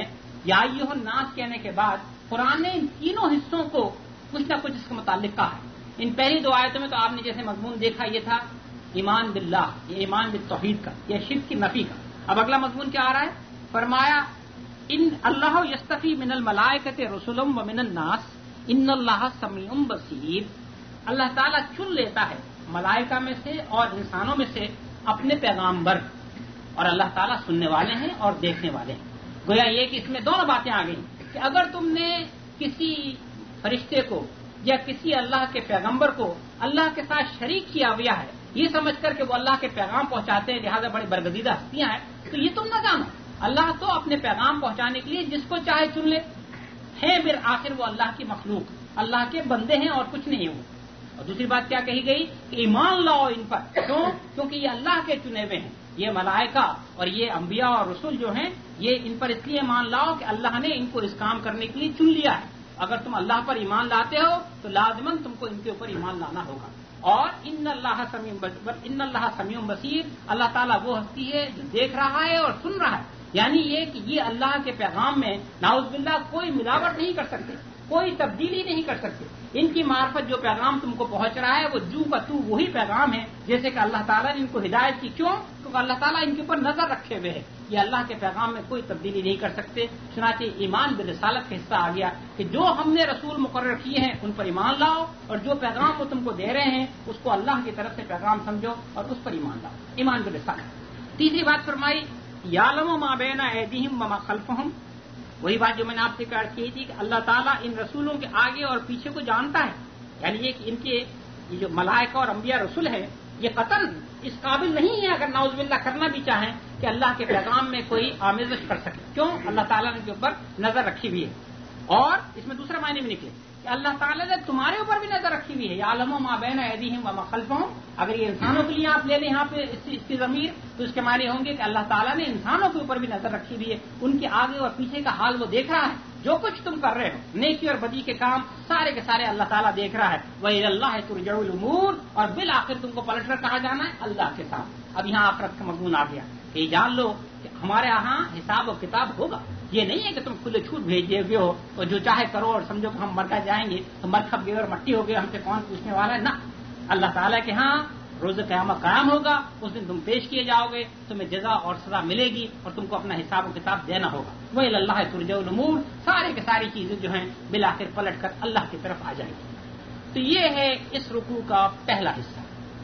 یا ایھا الناس کہنے کے بعد قرآن نے ان تینوں حصوں کو کچھ نہ کچھ اس کے متعلق کہا ہے. ان پہلی دو آیتوں میں تو آپ نے جیسے مضمون دیکھا یہ تھا ایمان باللہ، یہ ایمان بالتوحید کا، یہ شرک کی نفی کا. اب اگلا مضمون کیا آ رہا ہے؟ فرمایا ان اللہ یستفی من الملائکۃ رسلا ومن الناس ان اللہ سمیع بصیر. اللہ تعالیٰ چن لیتا ہے ملائکہ میں سے اور انسانوں میں سے اپنے پیغامبر، اور اللہ تعالیٰ سننے والے ہیں اور دیکھنے والے ہیں. گویا یہ کہ اس میں دونوں باتیں آ گئی کہ اگر تم نے کسی فرشتے کو یا کسی اللہ کے پیغمبر کو اللہ کے ساتھ شریک کیا ہوا ہے یہ سمجھ کر کہ وہ اللہ کے پیغام پہنچاتے ہیں لہذا بڑے برگزیدہ ہستیاں ہیں، تو یہ تم نہ جانو. اللہ تو اپنے پیغام پہنچانے کے لیے جس کو چاہے چن لے. ہے بالآخر وہ اللہ کی مخلوق، اللہ کے بندے ہیں اور کچھ نہیں ہو. اور دوسری بات کیا کہی گئی کہ ایمان لاؤ ان پر. کیوں؟ کیونکہ یہ اللہ کے چنے ہوئے ہیں. یہ ملائکہ اور یہ انبیاء اور رسول جو ہیں یہ ان پر اس لیے ایمان لاؤ کہ اللہ نے ان کو اس کام کرنے کے لیے چن لیا ہے. اگر تم اللہ پر ایمان لاتے ہو تو لازماً تم کو ان کے اوپر ایمان لانا ہوگا. اور ان اللہ سمیع ان اللہ سمیع بصیر، اللہ تعالیٰ وہ ہستی ہے جو دیکھ رہا ہے اور سن رہا ہے. یعنی یہ کہ یہ اللہ کے پیغام میں نعوذ باللہ کوئی ملاوٹ نہیں کر سکتے، کوئی تبدیلی نہیں کر سکتے. ان کی معرفت جو پیغام تم کو پہنچ رہا ہے وہ جو کا تو وہی پیغام ہے جیسے کہ اللہ تعالیٰ نے ان کو ہدایت کی. کیوں؟ کیونکہ اللہ تعالیٰ ان کے اوپر نظر رکھے ہوئے ہے. یہ اللہ کے پیغام میں کوئی تبدیلی نہیں کر سکتے. چنانچہ ایمان بالرسالت کا حصہ آ گیا کہ جو ہم نے رسول مقرر کیے ہیں ان پر ایمان لاؤ، اور جو پیغام وہ تم کو دے رہے ہیں اس کو اللہ کی طرف سے پیغام سمجھو اور اس پر ایمان لاؤ. ایمان بالرسالت. تیسری بات فرمائی یعلم ما بین ایدیہم وما خلفہم. وہی بات جو میں نے آپ سے کہا کی تھی کہ اللہ تعالیٰ ان رسولوں کے آگے اور پیچھے کو جانتا ہے. یعنی یہ کہ ان کے یہ جو ملائکہ اور انبیاء رسول ہیں یہ قطعاً اس قابل نہیں ہے اگر نعوذ باللہ کرنا بھی چاہیں کہ اللہ کے پیغام میں کوئی آمیزش کر سکے. کیوں؟ اللہ تعالیٰ نے ان کے اوپر نظر رکھی ہوئی ہے. اور اس میں دوسرا معنی بھی نکلے کہ اللہ تعالیٰ نے تمہارے اوپر بھی نظر رکھی ہوئی ہے. یعلم ما بین ایدیہم وما خلفہم. اگر یہ انسانوں کے لیے آپ لے لیں یہاں پہ اس کی ضمیر تو اس کے معنی ہوں گے کہ اللہ تعالیٰ نے انسانوں کے اوپر بھی نظر رکھی ہوئی ہے. ان کے آگے اور پیچھے کا حال وہ دیکھ رہا ہے. جو کچھ تم کر رہے ہو نیکی اور بدی کے کام سارے کے سارے اللہ تعالیٰ دیکھ رہا ہے. وَإِلَى اللَّهِ تُرْجَعُ الْأُمُورُ. اور بالآخر تم کو پلٹ کر کہا جانا ہے اللہ کے ساتھ. اب یہاں آخرت کا مضمون آ گیا کہ یہ جان لو کہ ہمارے یہاں حساب و کتاب ہوگا. یہ نہیں ہے کہ تم کھلے چھوٹ بھیج دیے ہوئے ہو اور جو چاہے کرو اور سمجھو کہ ہم مر کر جائیں گے تو مر کھپ گئے اور مٹی ہو گئے ہم سے کون پوچھنے والا ہے. نہ، اللہ تعالیٰ کے ہاں روز قیامت قائم ہوگا. اس دن تم پیش کیے جاؤ گے، تمہیں جزا اور سزا ملے گی اور تم کو اپنا حساب و کتاب دینا ہوگا. وَإِلَى اللَّهِ تُرْجَعُ الْأُمُورُ. سارے کے ساری چیزیں جو ہیں بالآخر پلٹ کر اللہ کی طرف آ جائیں گی. تو یہ ہے اس رکوع کا پہلا حصہ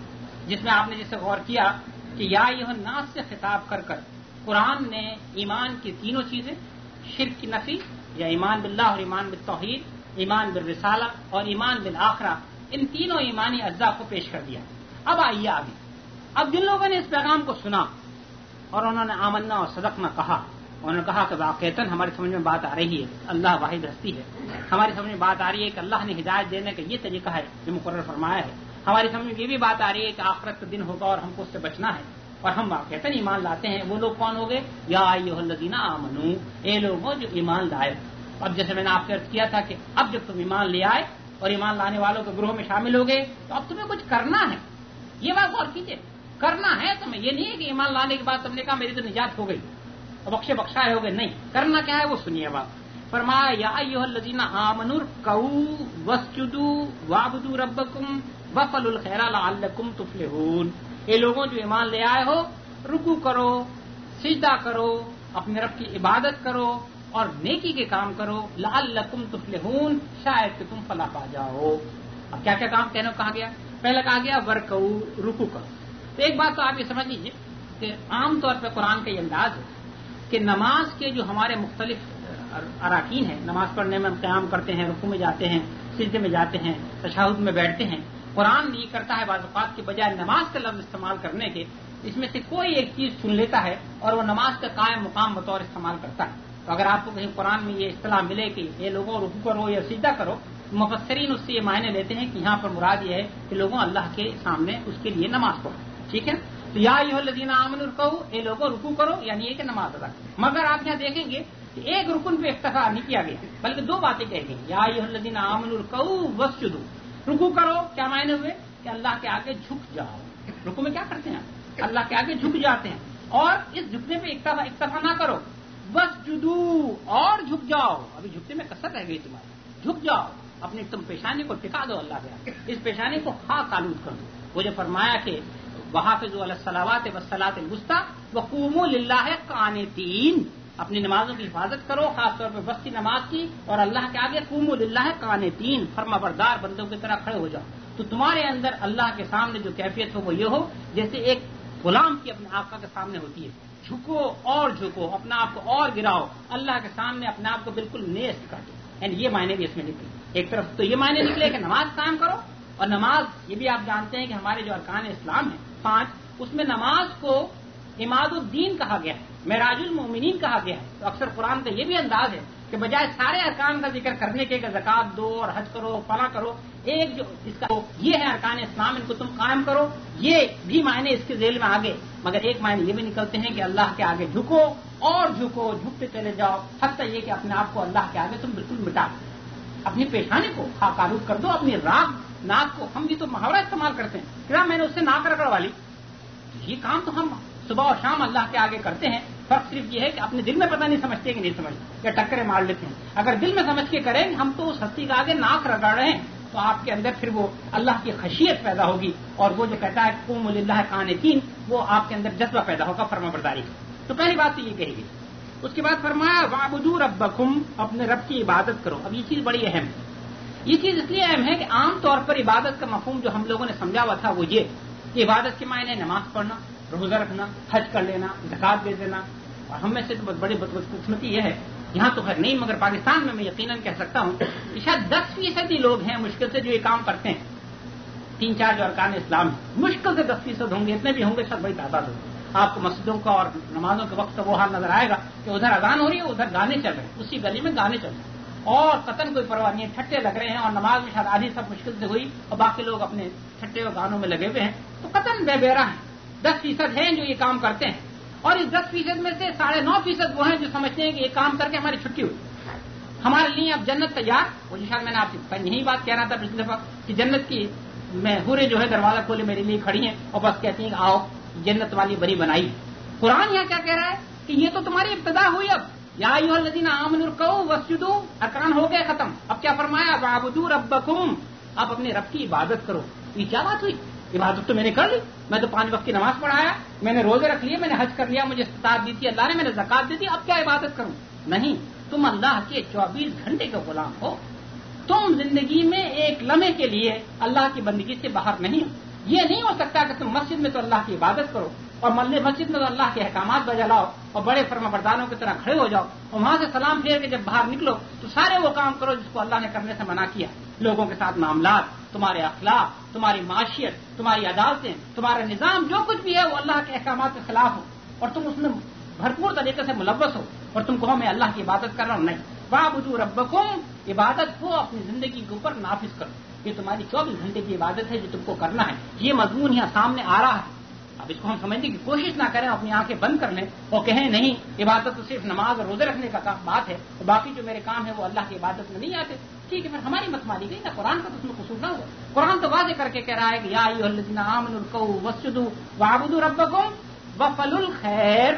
جس میں آپ نے جسے غور کیا کہ یا ایھا الناس سے خطاب کر کر قرآن نے ایمان کی تینوں چیزیں، شرک کی نفی یا ایمان باللہ اور ایمان بالتوحید، ایمان بالرسالہ اور ایمان بالآخرہ، ان تینوں ایمانی اجزاء کو پیش کر دیا. اب آئیے آگے. اب جن لوگوں نے اس پیغام کو سنا اور انہوں نے آمنا اور صدقنا کہا، انہوں نے کہا کہ واقعتاً ہماری سمجھ میں بات آ رہی ہے اللہ واحد ہستی ہے. ہماری سمجھ میں بات آ رہی ہے کہ اللہ نے ہدایت دینے کا یہ طریقہ ہے جو مقرر فرمایا ہے. ہماری سمجھ میں یہ بھی بات آ رہی ہے کہ آخرت کا دن ہوگا اور ہم کو اس سے بچنا ہے اور ہم واقعتاً ایمان لاتے ہیں. وہ لوگ کون ہو گئے؟ یا ایھا الذین آمنو، اے لوگوں جو ایمان لائے. اب جیسے میں نے آپ سے عرض کیا تھا کہ اب جب تم ایمان لے آئے اور ایمان لانے والوں کے گروہ میں شامل ہو گئے تو اب تمہیں کچھ کرنا ہے. یہ بات غور کیجیے، کرنا ہے تمہیں. یہ نہیں ہے کہ ایمان لانے کے بعد تم نے کہا میری تو نجات ہو گئی اور بخشے بخشائے ہو گئے. نہیں، کرنا کیا ہے وہ سنیے بات. فرمایا یا ایھا الذین آمنوا ارکعوا واسجدوا واعبدوا ربکم وافعلوا الخیر لعلکم تفلحون. اے لوگوں جو ایمان لے آئے ہو، رکوع کرو، سجدہ کرو، اپنے رب کی عبادت کرو اور نیکی کے کام کرو، لعلکم تفلحون، شاید کہ تم فلاح پا جاؤ. اب کیا کیا کام کہنے کو کہا گیا؟ پہلے کہا گیا ورکعوا، رکوع کرو. تو ایک بات تو آپ یہ سمجھ لیجیے کہ عام طور پہ قرآن کا یہ انداز ہے کہ نماز کے جو ہمارے مختلف اراکین ہیں، نماز پڑھنے میں ہم قیام کرتے ہیں، رکوع میں جاتے ہیں، سجدے میں جاتے ہیں، تشہد میں بیٹھتے ہیں. قرآن یہ کرتا ہے بعض اوقات کے بجائے نماز کا لفظ استعمال کرنے کے اس میں سے کوئی ایک چیز چن لیتا ہے اور وہ نماز کا قائم مقام بطور استعمال کرتا ہے. تو اگر آپ کو کہیں قرآن میں یہ اصطلاح ملے کہ یہ لوگوں رکوع کرو یا سجدہ کرو، مفسرین اس سے یہ معنی لیتے ہیں کہ یہاں پر مراد یہ ہے کہ لوگوں اللہ کے سامنے اس کے لیے نماز پڑھو. ٹھیک ہے، تو یا ایھا الذین آمنوا ارکعوا، اے لوگوں رکوع کرو، یعنی یہ کہ نماز ادا کرو. مگر آپ یہاں دیکھیں گے کہ ایک رکن پہ اکتفا نہیں کیا گیا بلکہ دو باتیں کہی گئی. یا ایھا الذین آمنوا ارکعوا واسجدوا. رکوع کرو کیا معنی ہوئے کہ اللہ کے آگے جھک جاؤ. رکوع میں کیا کرتے ہیں؟ اللہ کے آگے جھک جاتے ہیں. اور اس جھکنے پہ اکتفا اکتفا نہ کرو، واسجدوا، اور جھکو. جاؤ. ابھی جھکنے میں کثرت رہ گئی تمہاری. جھک جاؤ, اپنی تم پیشانی کو ٹکا دو اللہ کے آگے, اس پیشانی کو خاک آلود کر دو. وہ جو فرمایا کہ وحافظوا علی الصلوات والصلاۃ الوسطی وقوموا للہ قانتین, اپنی نمازوں کی حفاظت کرو, خاص طور پہ وسطی نماز کی, اور اللہ کے آگے قوموا للہ قانتین, فرما بردار بندوں کی طرح کھڑے ہو جاؤ. تو تمہارے اندر اللہ کے سامنے جو کیفیت ہو وہ یہ ہو جیسے ایک غلام کی اپنے آقا کے سامنے ہوتی ہے. جھکو اور جھکو, اپنا آپ کو اور گراؤ, اللہ کے سامنے اپنے آپ کو بالکل نیست کر دو. یعنی یہ معنی بھی اس میں نکلے. ایک طرف تو یہ معنی نکلے کہ نماز قائم کرو, اور نماز یہ بھی آپ جانتے ہیں کہ ہمارے جو ارکان اسلام ہیں پانچ, اس میں نماز کو عماد الدین کہا گیا ہے, معراج المومنین کہا گیا ہے. تو اکثر قرآن کا یہ بھی انداز ہے کہ بجائے سارے ارکان کا ذکر کرنے کے کہ زکات دو اور حج کرو فلاں کرو, ایک جو اس کا یہ ہے ارکان اسلام, ان کو تم قائم کرو. یہ بھی معنی اس کے ذیل میں آگے, مگر ایک معنی یہ بھی نکلتے ہیں کہ اللہ کے آگے جھکو اور جھکو, جھکتے چلے جاؤ, حتیٰ یہ کہ اپنے آپ کو اللہ کے آگے تم بالکل مٹا دو, اپنی پیشانی کو خاک آلود کر دو, اپنی راگ ناک کو. ہم بھی تو محاورہ استعمال کرتے ہیں کہ میں نے اس سے ناک رگڑ والی. یہ کام تو ہم صبح اور شام اللہ کے آگے کرتے ہیں. فرق صرف یہ ہے کہ اپنے دل میں پتہ نہیں سمجھتے کہ نہیں سمجھتے, یا ٹکرے مار لیتے ہیں. اگر دل میں سمجھ کے کریں ہم تو اس ہستی کے آگے ناک رگڑ رہے ہیں, تو آپ کے اندر پھر وہ اللہ کی خشیت پیدا ہوگی, اور وہ جو کہتا ہے قوموا للہ قانتین, وہ آپ کے اندر جذبہ پیدا ہوگا فرما برداری کا. تو پہلی بات تو یہ کہی گئی. اس کے بعد فرمایا وَاعْبُدُوا رَبَّكُمْ, اپنے رب کی عبادت کرو. اب یہ چیز بڑی اہم ہے. یہ چیز اس لیے اہم ہے کہ عام طور پر عبادت کا مفہوم جو ہم لوگوں نے سمجھا ہوا تھا وہ یہ کہ عبادت کے معنی نماز پڑھنا, روزہ رکھنا, حج کر لینا, زکات دے دینا. اور ہم میں سے تو بہت بڑی بدقسمتی یہ ہے, یہاں تو خیر نہیں مگر پاکستان میں میں یقیناً کہہ سکتا ہوں کہ شاید دس فیصد ہی لوگ ہیں مشکل سے جو یہ کام کرتے ہیں. تین چار جو ارکان اسلام ہیں مشکل سے دس فیصد ہوں گے, اتنے بھی ہوں گے شاید بڑی تعداد ہوگی. آپ کو مسجدوں کا اور نمازوں کے وقت وہ حال نظر آئے گا کہ ادھر اذان ہو رہی ہے, ادھر گانے چل رہے ہیں, اسی گلی میں گانے چل رہے ہیں, اور قطن کوئی پرواہ نہیں ہے, ٹھٹے لگ رہے ہیں, اور نماز میں شاید آدھی سب مشکل سے ہوئی اور باقی لوگ اپنے ٹھٹے اور گانوں میں لگے ہوئے ہیں. تو قطن بے بیرا ہیں. دس فیصد ہیں جو یہ کام کرتے ہیں, اور اس دس فیصد میں سے ساڑھے نو فیصد وہ ہیں جو سمجھتے ہیں کہ یہ کام کر کے ہماری چھٹی ہوئی, ہمارے لیے اب جنت تیار. وہ جو شاید میں نے آپ سے یہی بات کہہ رہا تھا پچھلی دفعہ کہ جنت کی میں حوریں جو ہے دروازہ کھولے میرے لیے کھڑی ہیں اور بس کہتی ہیں کہ آؤ جنت والی بنی بنائی. قرآن یہاں کیا کہہ رہا ہے کہ یہ تو تمہاری ابتدا ہوئی. اب یا ایھا الذین آمنوا ارکعوا واسجدوا, ارکان ہو گئے ختم. اب کیا فرمایا وَاعْبُدُوا رَبَّكُمْ, آپ اپنے رب کی عبادت کرو. یہ کیا بات ہوئی؟ عبادت تو میں نے کر لی, میں تو پانچ وقت کی نماز پڑھایا, میں نے روزے رکھ لیے, میں نے حج کر لیا, مجھے استطاعت دی تھی اللہ نے, میں نے زکات دی تھی, اب کیا عبادت کروں؟ نہیں, تم اللہ کے چوبیس گھنٹے کے غلام ہو. تم زندگی میں ایک لمحے کے لیے اللہ کی بندگی سے باہر نہیں ہو. یہ نہیں ہو سکتا کہ تم مسجد میں تو اللہ کی عبادت کرو اور مسجد میں تو اللہ کے احکامات بجا لاؤ اور بڑے فرما برداروں کی طرح کھڑے ہو جاؤ, اور وہاں سے سلام پھیر کے جب باہر نکلو تو سارے وہ کام کرو جس کو اللہ نے کرنے سے منع کیا. لوگوں کے ساتھ معاملات, تمہارے اخلاق, تمہاری معاشیت, تمہاری عدالتیں, تمہارا نظام جو کچھ بھی ہے وہ اللہ کے احکامات کے خلاف ہو, اور تم اس میں بھرپور طریقے سے ملوث ہو, اور تم کہو میں اللہ کی عبادت کر رہا ہوں. نہیں, وَاعْبُدُوا رَبَّكُمْ, عبادت کو اپنی زندگی کے اوپر نافذ کرو. یہ تمہاری چوبیس گھنٹے کی عبادت ہے جو تم کو کرنا ہے. یہ مضمون یہاں سامنے آ رہا ہے. اب اس کو ہم سمجھنے کی کوشش نہ کریں, اپنی آنکھیں بند کر لیں اور کہیں نہیں عبادت تو صرف نماز اور روزے رکھنے کا بات ہے, اور باقی جو میرے کام ہے وہ اللہ کی عبادت میں نہیں آتے. ٹھیک ہے, پھر ہماری مت ماری گئی نا, قرآن کا تو اس میں قصور نہ ہوا. قرآن تو واضح کر کے کہہ رہا ہے کہ یا ایھا الذین آمنوا ارکعوا واسجدوا واعبدوا ربکم وافعلوا الخیر,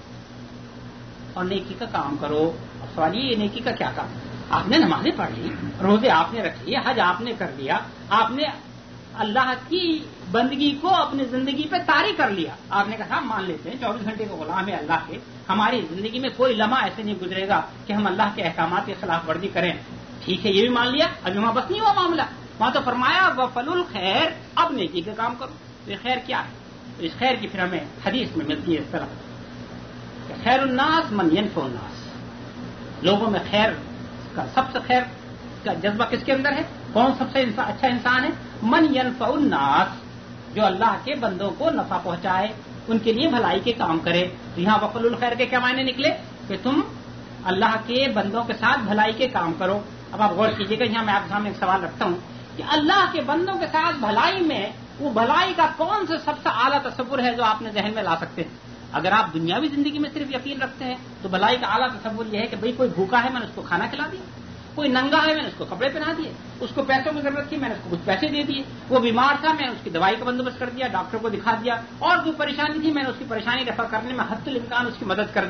اور نیکی کا کام کرو. اب سوال یہ نیکی کا کیا کام؟ آپ نے نمازیں پڑھ لی, روزے آپ نے رکھ لیے, حج آپ نے کر لیا, آپ نے اللہ کی بندگی کو اپنی زندگی پہ طاری کر لیا. آپ نے کہا ہم مان لیتے ہیں چوبیس گھنٹے کو غلام ہے اللہ کے, ہماری زندگی میں کوئی لمحہ ایسے نہیں گزرے گا کہ ہم اللہ کے احکامات کے خلاف ورزی کریں. ٹھیک ہے, یہ بھی مان لیا. ابھی وہاں بس نہیں ہوا معاملہ, وہاں تو فرمایا وَفَلُوا الْخَيْرَ, اب نیکی کا کام کرو. تو یہ خیر کیا ہے؟ تو اس خیر کی پھر ہمیں حدیث میں ملتی ہے اس طرح کہ خیر الناس من ينفع الناس, لوگوں میں خیر کا سب سے خیر کا جذبہ کس کے اندر ہے؟ کون سب سے اچھا انسان ہے؟ من ينفع الناس, جو اللہ کے بندوں کو نفع پہنچائے, ان کے لیے بھلائی کے کام کرے. تو یہاں وفعل الخیر کے کیا معنی نکلے کہ تم اللہ کے بندوں کے ساتھ بھلائی کے کام کرو. اب آپ غور کیجیے گا, یہاں میں آپ کے سامنے ایک سوال رکھتا ہوں کہ اللہ کے بندوں کے ساتھ بھلائی میں وہ بھلائی کا کون سا سب سے اعلیٰ تصور ہے جو آپ نے ذہن میں لا سکتے ہیں؟ اگر آپ دنیاوی زندگی میں صرف یقین رکھتے ہیں تو بھلائی کا اعلیٰ تصور یہ ہے کہ بھئی کوئی بھوکا ہے میں نے اس کو کھانا کھلا دیا, کوئی ننگا ہے میں نے اس کو کپڑے پہنا دیے, اس کو پیسوں کی ضرورت تھی میں نے اس کو کچھ پیسے دے دیے, وہ بیمار تھا میں نے اس کی دوائی کا بندوبست کر دیا, ڈاکٹر کو دکھا دیا, اور کوئی پریشانی تھی میں نے اس کی پریشانی رفع کرنے میں حد الامکان اس کی مدد کر دی.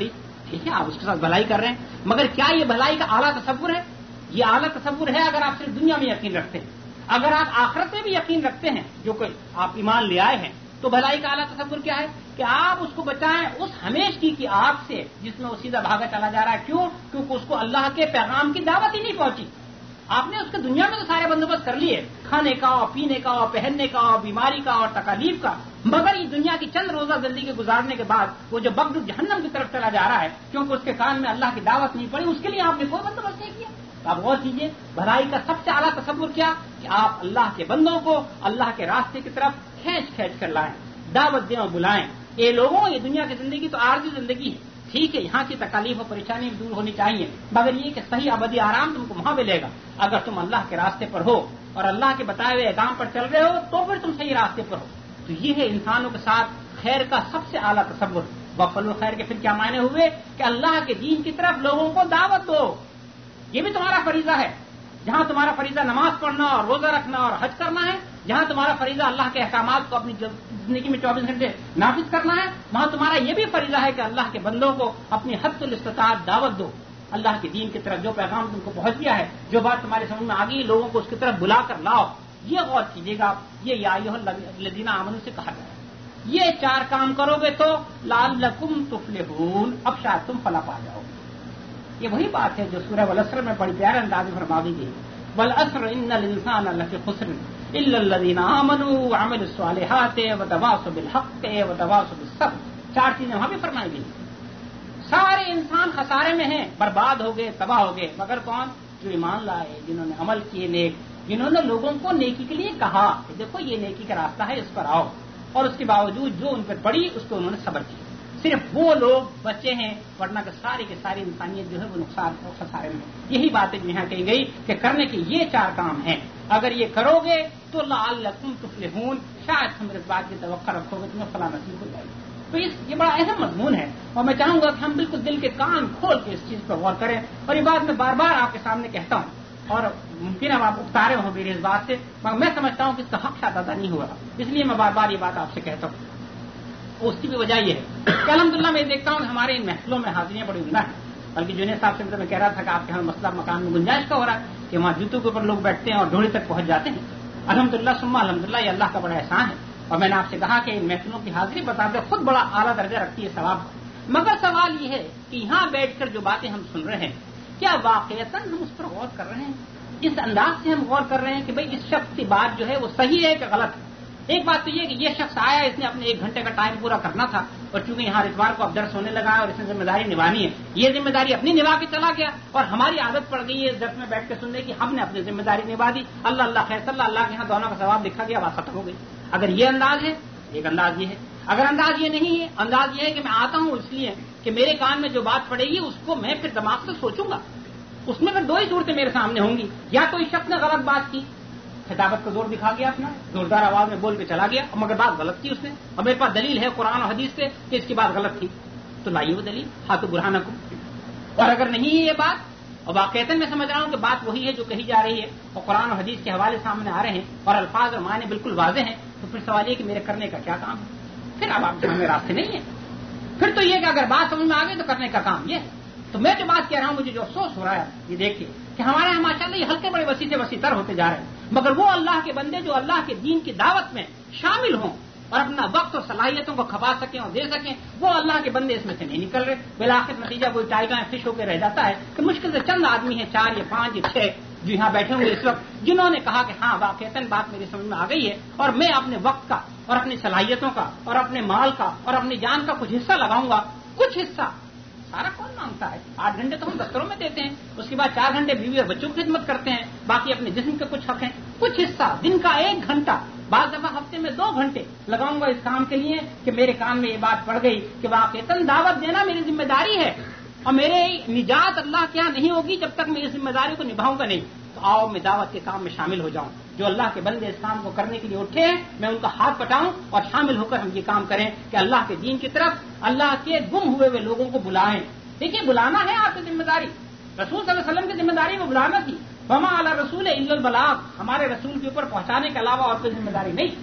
ٹھیک ہے آپ اس کے ساتھ بھلائی کر رہے ہیں، مگر کیا یہ بھلائی کا اعلیٰ تصور ہے؟ یہ اعلیٰ تصور ہے اگر آپ صرف دنیا میں یقین رکھتے ہیں۔ اگر آپ آخرت میں بھی یقین رکھتے ہیں، جو کہ آپ ایمان لے آئے ہیں، تو بھلائی کا اعلیٰ تصور کیا ہے کہ آپ اس کو بچائیں اس ہمیشگی کی آگ سے جس میں وہ سیدھا بھاگا چلا جا رہا ہے۔ کیوں؟ کیونکہ اس کو اللہ کے پیغام کی دعوت ہی نہیں پہنچی۔ آپ نے اس کے دنیا میں تو سارے بندوبست کر لیے، کھانے کا اور پینے کا اور پہننے کا اور بیماری کا اور تکالیف کا، مگر یہ دنیا کی چند روزہ زندگی گزارنے کے بعد وہ جو بغض جہنم کی طرف چلا جا رہا ہے کیونکہ اس کے کان میں اللہ کی دعوت نہیں پڑی، اس کے لیے آپ نے کوئی بندوبست نہیں کیا۔ تو آپ غور کیجیے، بھلائی کا سب سے اعلیٰ تصور کیا کہ آپ اللہ کے بندوں کو اللہ کے راستے کی طرف کھینچ کھینچ کر لائیں، دعوت دیں اور بلائیں۔ یہ لوگوں یہ دنیا کی زندگی تو عارضی زندگی ہے، ٹھیک ہے یہاں کی تکالیف اور پریشانی دور ہونی چاہیے، مگر یہ کہ صحیح ابدی آرام تم کو وہاں ملے گا اگر تم اللہ کے راستے پر ہو اور اللہ کے بتائے ہوئے احکام پر چل رہے ہو تو پھر تم صحیح راستے پر ہو۔ تو یہ ہے انسانوں کے ساتھ خیر کا سب سے اعلیٰ تصور۔ وفل الخیر کے پھر کیا معنی ہوئے کہ اللہ کے دین کی طرف لوگوں کو دعوت دو، یہ بھی تمہارا فریضہ ہے۔ جہاں تمہارا فریضہ نماز پڑھنا اور روزہ رکھنا اور حج کرنا ہے، جہاں تمہارا فریضہ اللہ کے احکامات کو اپنی زندگی میں چوبیس گھنٹے نافذ کرنا ہے، وہاں تمہارا یہ بھی فریضہ ہے کہ اللہ کے بندوں کو اپنی حد الاستطاعت دعوت دو اللہ کے دین کی طرف۔ جو پیغام تم کو پہنچ گیا ہے، جو بات تمہارے سمجھ میں آ گئی، لوگوں کو اس کی طرف بلا کر لاؤ۔ یہ غور کیجیے گا، یہ یا ایھا الذین آمنوا سے کہا گیا ہے۔ یہ چار کام کرو گے تو لعلکم تفلحون، اب شاید تم فلاح پا جاؤ گے۔ یہ وہی بات ہے جو سورہ والعصر میں بڑی پیارے انداز میں فرما دی گئی، والعصر ان الانسان لفی خسر الا الذین آمنوا وعملوا الصالحات وتواصوا بالحق وتواصوا بالصبر۔ چار چیزیں وہاں بھی فرمائی گئی۔ سارے انسان خسارے میں ہیں، برباد ہو گئے، تباہ ہو گئے، مگر کون؟ جو ایمان لائے، جنہوں نے عمل کیے نیک، جنہوں نے لوگوں کو نیکی کے لیے کہا کہ دیکھو یہ نیکی کا راستہ ہے، اس پر آؤ، اور اس کے باوجود جو ان پر پڑی اس کو انہوں نے صبر کیا۔ صرف وہ لوگ بچے ہیں، ورنہ کہ ساری کی ساری انسانیت جو ہے وہ نقصان اور خسارے میں ہے۔ یہی باتیں جو یہاں کہی گئی کہ کرنے کے یہ چار کام ہیں، اگر یہ کرو گے تو لعلکم تفلحون، شاید تم اس بات کی توقع رکھو گے تمہیں فلاح نصیب ہو جائے گی۔ تو اس یہ بڑا اہم مضمون ہے، اور میں چاہوں گا کہ ہم بالکل دل کے کان کھول کے اس چیز پر غور کریں، اور یہ بات میں بار بار آپ کے سامنے کہتا ہوں، اور ممکن ہے آپ اکتارے ہوں میری اس بات سے، مگر میں سمجھتا ہوں کہ اس کا حق شاید ادا نہیں ہوا، اس لیے میں بار بار یہ بات آپ سے کہتا ہوں۔ اس کی بھی وجہ یہ ہے کہ الحمدللہ میں دیکھتا ہوں کہ ہمارے ان محفلوں میں حاضریاں بڑی عمدہ ہیں، بلکہ جنید صاحب سے میں کہہ رہا تھا کہ آپ کے یہاں مسئلہ مکان میں گنجائش کا ہو رہا ہے کہ وہاں جوتوں کے اوپر لوگ بیٹھتے ہیں اور ڈھوڑی تک پہنچ جاتے ہیں۔ الحمدللہ ثم الحمدللہ، یہ اللہ کا بڑا احسان ہے، اور میں نے آپ سے کہا کہ ان محفلوں کی حاضری بتاتے خود بڑا اعلیٰ درجہ رکھتی ہے ثواب، مگر سوال یہ ہے کہ یہاں بیٹھ کر جو باتیں ہم سن رہے ہیں کیا واقعتاً ہم اس پر غور کر رہے ہیں؟ اس انداز سے ہم غور کر رہے ہیں کہ بھئی اس شخص کی بات جو ہے وہ صحیح ہے کہ غلط ہے؟ ایک بات تو یہ کہ یہ شخص آیا، اس نے اپنے ایک گھنٹے کا ٹائم پورا کرنا تھا، اور چونکہ یہاں اتوار کو اب درس ہونے لگا ہے اور اس نے ذمہ داری نبھانی ہے، یہ ذمہ داری اپنی نبھا کے چلا گیا، اور ہماری عادت پڑ گئی ہے اس درس میں بیٹھ کے سننے کی، ہم نے اپنی ذمہ داری نبھا دی، اللہ اللہ خیر صلی اللہ کے یہاں دونوں کا ثواب لکھا گیا، بات ختم ہو گئی۔ اگر یہ انداز ہے، ایک انداز یہ ہے، اگر انداز یہ نہیں ہے، انداز یہ ہے کہ میں آتا ہوں اس لیے کہ میرے کان میں جو بات پڑے گی اس کو میں پھر دماغ سے سوچوں گا، اس میں پھر دو ہی صورتیں میرے سامنے ہوں گی، یا کوئی شخص نے غلط بات کی، خطابت کا زور دکھا گیا اپنا، زوردار آواز میں بول کے چلا گیا، مگر بات غلط کی اس نے، اور میرے پاس دلیل ہے قرآن اور حدیث سے کہ اس کی بات غلط تھی، تو لائیے وہ دلیل، ہاتھ برہانکم۔ اور اگر نہیں ہے یہ بات، اور واقعتاً میں سمجھ رہا ہوں کہ بات وہی ہے جو کہی جا رہی ہے، اور قرآن اور حدیث کے حوالے سامنے آ رہے ہیں اور الفاظ اور معنی بالکل واضح ہیں، تو پھر سوال یہ کہ میرے کرنے کا کیا کام ہے؟ پھر اب آپ سامنے راستے نہیں ہیں، پھر تو یہ کہ اگر بات سمجھ میں آ گئی تو کرنے کا کام یہ ہے۔ تو میں جو بات کہہ رہا ہوں، مجھے جو افسوس ہو رہا ہے یہ دیکھیے کہ ہمارے یہاں ماشاءاللہ یہ ہلکے بڑے وسیع سے وسیع تر ہوتے جا رہے ہیں، مگر وہ اللہ کے بندے جو اللہ کے دین کی دعوت میں شامل ہوں اور اپنا وقت اور صلاحیتوں کو کھپا سکیں اور دے سکیں، وہ اللہ کے بندے اس میں سے نہیں نکل رہے۔ بالآخر نتیجہ کوئی ٹائیگاں فش ہو کے رہ جاتا ہے کہ مشکل سے چند آدمی ہیں، چار یا پانچ یا چھ، جو یہاں بیٹھے ہوں گے اس وقت، جنہوں نے کہا کہ ہاں واقعتاً بات میری سمجھ میں آ گئی ہے، اور میں اپنے وقت کا اور اپنی صلاحیتوں کا اور اپنے مال کا اور اپنی جان کا کچھ حصہ لگاؤں گا۔ کچھ حصہ سارا کون مانگتا ہے؟ آٹھ گھنٹے تو ہم دفتروں میں دیتے ہیں، اس کے بعد چار گھنٹے بیوی اور بچوں کی خدمت کرتے ہیں، باقی اپنے جسم کے کچھ حق ہیں۔ کچھ حصہ دن کا ایک گھنٹہ، بعض دفعہ ہفتے میں دو گھنٹے لگاؤں گا اس کام کے لیے کہ میرے کان میں یہ بات پڑ گئی کہ واقعتاً دعوت دینا میری ذمہ داری ہے، اور میرے نجات اللہ کے یہاں نہیں ہوگی جب تک میں اس ذمہ داری کو نبھاؤں گا نہیں۔ تو آؤ میں دعوت کے کام میں شامل ہو جاؤں، جو اللہ کے بندے اس کام کو کرنے کے لیے اٹھے ہیں میں ان کا ہاتھ بٹاؤں اور شامل ہو کر ہم یہ کام کریں کہ اللہ کے دین کی طرف اللہ کے گم ہوئے ہوئے لوگوں کو بلائیں۔ دیکھیے بلانا ہے آپ کی ذمہ داری، رسول صلی اللہ علیہ وسلم کی ذمہ داری وہ بلانا تھی، وما علی رسول الا البلاغ، ہمارے رسول کے اوپر پہنچانے کے علاوہ اور کوئی ذمہ داری نہیں۔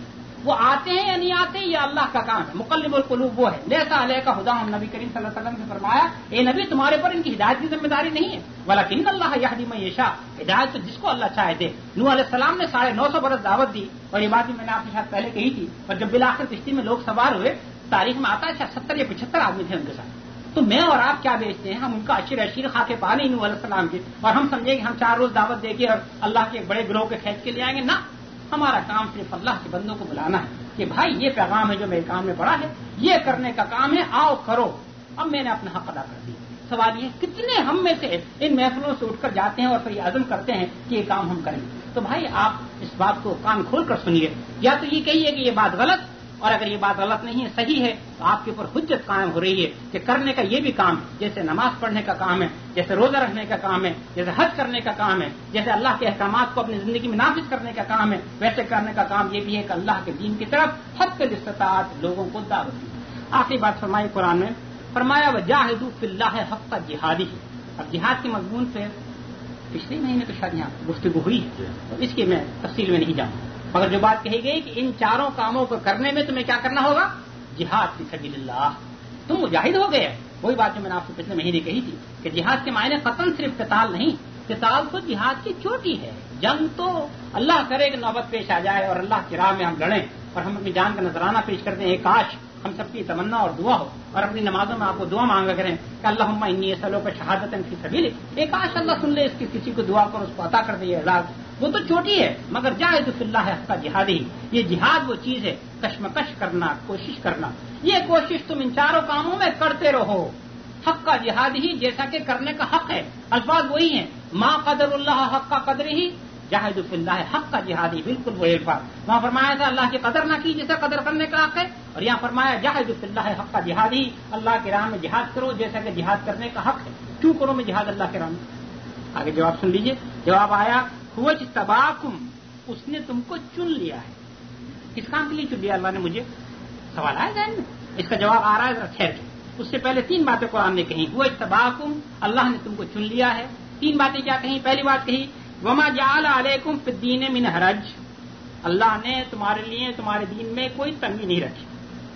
وہ آتے ہیں یا نہیں آتے یہ اللہ کا کام ہے. مقلب القلوب وہ ہے. لیسا علیہ کا خدا ہم نبی کریم صلی اللہ علیہ وسلم نے فرمایا اے نبی تمہارے پر ان کی ہدایت کی ذمہ داری نہیں ہے. ولکن اللہ یہدی من یشاء، ہدایت تو جس کو اللہ چاہے دے. نوح علیہ السلام نے ساڑھے نو سو برس دعوت دی اور یہ بات بھی میں نے آپ کے ساتھ پہلے کہی تھی. اور جب بالآخر کشتی میں لوگ سوار ہوئے تاریخ میں آتا ہے ستر یا پچہتر آدمی تھے ان کے ساتھ. تو میں اور آپ کیا بیچتے ہیں؟ ہم ان کا اشیر اشیر خا کے پا نہیں نوح علیہ السلام کے اور ہم سمجھیں کہ ہم چار روز دعوت دے کے اور اللہ کے ایک بڑے گروہ کے کھینچ کے لے آئیں گے. نہ، ہمارا کام صرف اللہ کے بندوں کو بلانا ہے کہ بھائی یہ پیغام ہے جو میرے کام میں پڑا ہے، یہ کرنے کا کام ہے، آؤ کرو. اب میں نے اپنا حق ادا کر دیا. سوال یہ کتنے ہم میں سے ان محفلوں سے اٹھ کر جاتے ہیں اور پھر یہ عزم کرتے ہیں کہ یہ کام ہم کریں. تو بھائی آپ اس بات کو کان کھول کر سنیے. یا تو یہ کہیے کہ یہ بات غلط، اور اگر یہ بات غلط نہیں ہے صحیح ہے تو آپ کے اوپر حجت قائم ہو رہی ہے کہ کرنے کا یہ بھی کام ہے. جیسے نماز پڑھنے کا کام ہے، جیسے روزہ رکھنے کا کام ہے، جیسے حج کرنے کا کام ہے، جیسے اللہ کے احکامات کو اپنی زندگی میں نافذ کرنے کا کام ہے، ویسے کرنے کا کام یہ بھی ہے کہ اللہ کے دین کی طرف حد الاستطاعت لوگوں کو دعوت دی. آخری بات فرمائی قرآن میں، فرمایا وجاہدوا فی اللہ حق جہادہ. اب جہاد کے مضمون پہ پچھلے مہینے تو شاید یہاں گفتگو ہوئی ہے تو اس کی میں تفصیل میں نہیں جاؤں، مگر جو بات کہی گئی کہ ان چاروں کاموں کو کرنے میں تمہیں کیا کرنا ہوگا؟ جہاد فی سبیل اللہ. تم مجاہد ہو گئے. وہی بات جو میں نے آپ سے پچھلے مہینے کہی تھی کہ جہاد کے معنی قتل صرف قتال نہیں، قتال تو جہاد کی چوٹی ہے. جنگ تو اللہ کرے کہ نوبت پیش آ جائے اور اللہ کی راہ میں ہم لڑیں اور ہم اپنی جان کا نذرانہ پیش کرتے ہیں. کاش ہم سب کی تمنا اور دعا ہو اور اپنی نمازوں میں آپ کو دعا مانگا کریں کہ اللہم انی اسألوک شہادۃ فی سبیلک. ایک کاش اللہ سن لے اس کی کسی کو دعا کر اس کو عطا کر دے یہ اعزاز. وہ تو چھوٹی ہے مگر جاہد فی اللہ حق جہاد ہی. یہ جہاد وہ چیز ہے کشمکش کرنا، کوشش کرنا. یہ کوشش تم ان چاروں کاموں میں کرتے رہو. حق کا جہاد ہی جیسا کہ کرنے کا حق ہے. الفاظ وہی ہیں، ما قدر اللہ حق کا قدر ہی جاہد فی اللہ حق کا جہاد ہی. بالکل وہی الفاظ. وہاں فرمایا تھا اللہ کی قدر نہ کی جیسا قدر کرنے کا حق ہے، اور یہاں فرمایا جاہد فی اللہ حق کا جہاد ہی. اللہ کی راہ میں جہاد کرو جیسا کہ جہاد کرنے کا حق ہے. کیوں کرو میں جہاد اللہ کی راہ میں؟ آگے جواب سن لیجئے. جواب آیا هو اجتباکم، اس نے تم کو چن لیا ہے. کس کام کے لیے چن لیا اللہ نے؟ مجھے سوال آیا ذہن میں. اس کا جواب آ رہا ہے ذرا ٹھہر کے. اس سے پہلے تین باتیں قرآن نے کہیں. هو اجتباکم، اللہ نے تم کو چن لیا ہے. تین باتیں کیا کہیں؟ پہلی بات کہی وما جعل علیکم فی الدین من حرج، اللہ نے تمہارے لیے تمہارے دین میں کوئی تنگی نہیں رکھی.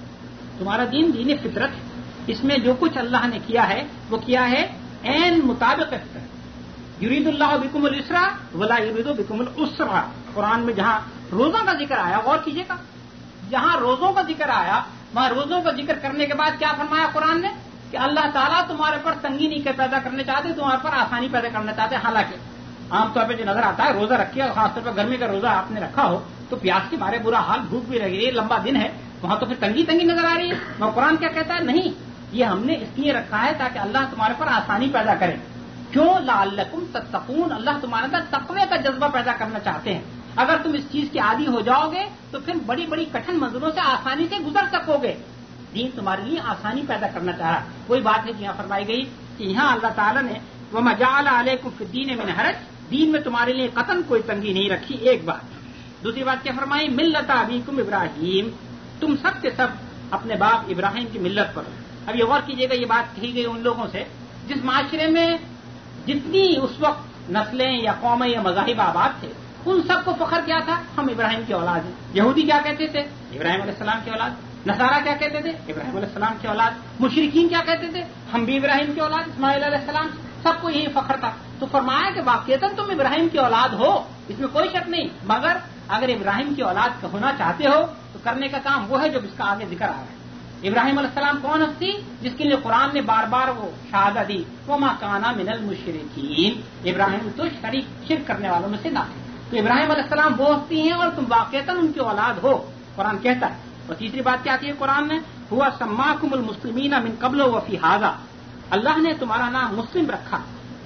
تمہارا دین دین فطرت ہے. اس میں جو کچھ اللہ نے کیا ہے وہ کیا ہے عین مطابق فطرت. یرید اللہ بکم الاسرا ولا یرید بکم العسرا. قرآن میں جہاں روزوں کا ذکر آیا، غور کیجیے گا، جہاں روزوں کا ذکر آیا وہاں روزوں کا ذکر کرنے کے بعد کیا فرمایا قرآن نے کہ اللہ تعالیٰ تمہارے پر تنگی نہیں پیدا کرنا چاہتے، تمہارے پر آسانی پیدا کرنا چاہتے ہیں. حالانکہ عام طور پہ جو نظر آتا ہے روزہ رکھے اور خاص طور پر گرمی کا روزہ آپ نے رکھا ہو تو پیاس کے مارے برا حال، بھوک بھی لگی ہے، لمبا دن ہے، وہاں تو پھر تنگی تنگی نظر آ رہی ہے. وہ قرآن کیا کہتا ہے؟ نہیں، یہ ہم نے اس لیے رکھا ہے تاکہ اللہ تمہارے پر آسانی پیدا کرے. کیوں؟ لعلکم تتقون، اللہ تمہارے اندر تقوی کا جذبہ پیدا کرنا چاہتے ہیں. اگر تم اس چیز کے عادی ہو جاؤ گے تو پھر بڑی بڑی کٹھن منزلوں سے آسانی سے گزر سکو گے. دین تمہارے لیے آسانی پیدا کرنا چاہ رہا. وہی بات ہے جہاں فرمائی گئی کہ یہاں اللہ تعالیٰ نے وما جعل علیکم فی الدین من حرج، دین میں تمہارے لیے قطعاً کوئی تنگی نہیں رکھی. ایک بات. دوسری بات کیا فرمائی؟ ملت ابیکم ابراہیم، تم سب کے سب اپنے باپ ابراہیم کی ملت پر. اب یہ غور کیجیے گا، یہ بات کہی گئی ان لوگوں سے جس معاشرے میں جتنی اس وقت نسلیں یا قومیں یا مذاہب آباد تھے، ان سب کو فخر کیا تھا؟ ہم ابراہیم کی اولاد ہیں. یہودی کیا کہتے تھے؟ ابراہیم علیہ السلام کی اولاد. نصارہ کیا کہتے تھے؟ ابراہیم علیہ السلام کی اولاد. مشرکین کیا کہتے تھے؟ ہم بھی ابراہیم کی اولاد، اسماعیل علیہ السلام. سب کو یہی فخر تھا. تو فرمایا کہ واقعتاً تم ابراہیم کی اولاد ہو، اس میں کوئی شک نہیں، مگر اگر ابراہیم کی اولاد کا ہونا چاہتے ہو تو کرنے کا کام وہ ہے جو اس کا آگے ذکر آ رہا ہے. ابراہیم علیہ السلام کون ہستی جس کے لیے قرآن نے بار بار وہ شہادت دی وما کانا من المشرکین، ابراہیم تو شریک شرک کرنے والوں میں سے نہ تھے. تو ابراہیم علیہ السلام وہ ہستی ہیں اور تم واقعتاً ان کی اولاد ہو، قرآن کہتا ہے. اور تیسری بات کیا آتی ہے قرآن میں؟ ہوا سماکم المسلمین من قبل وفی ھذا، اللہ نے تمہارا نام مسلم رکھا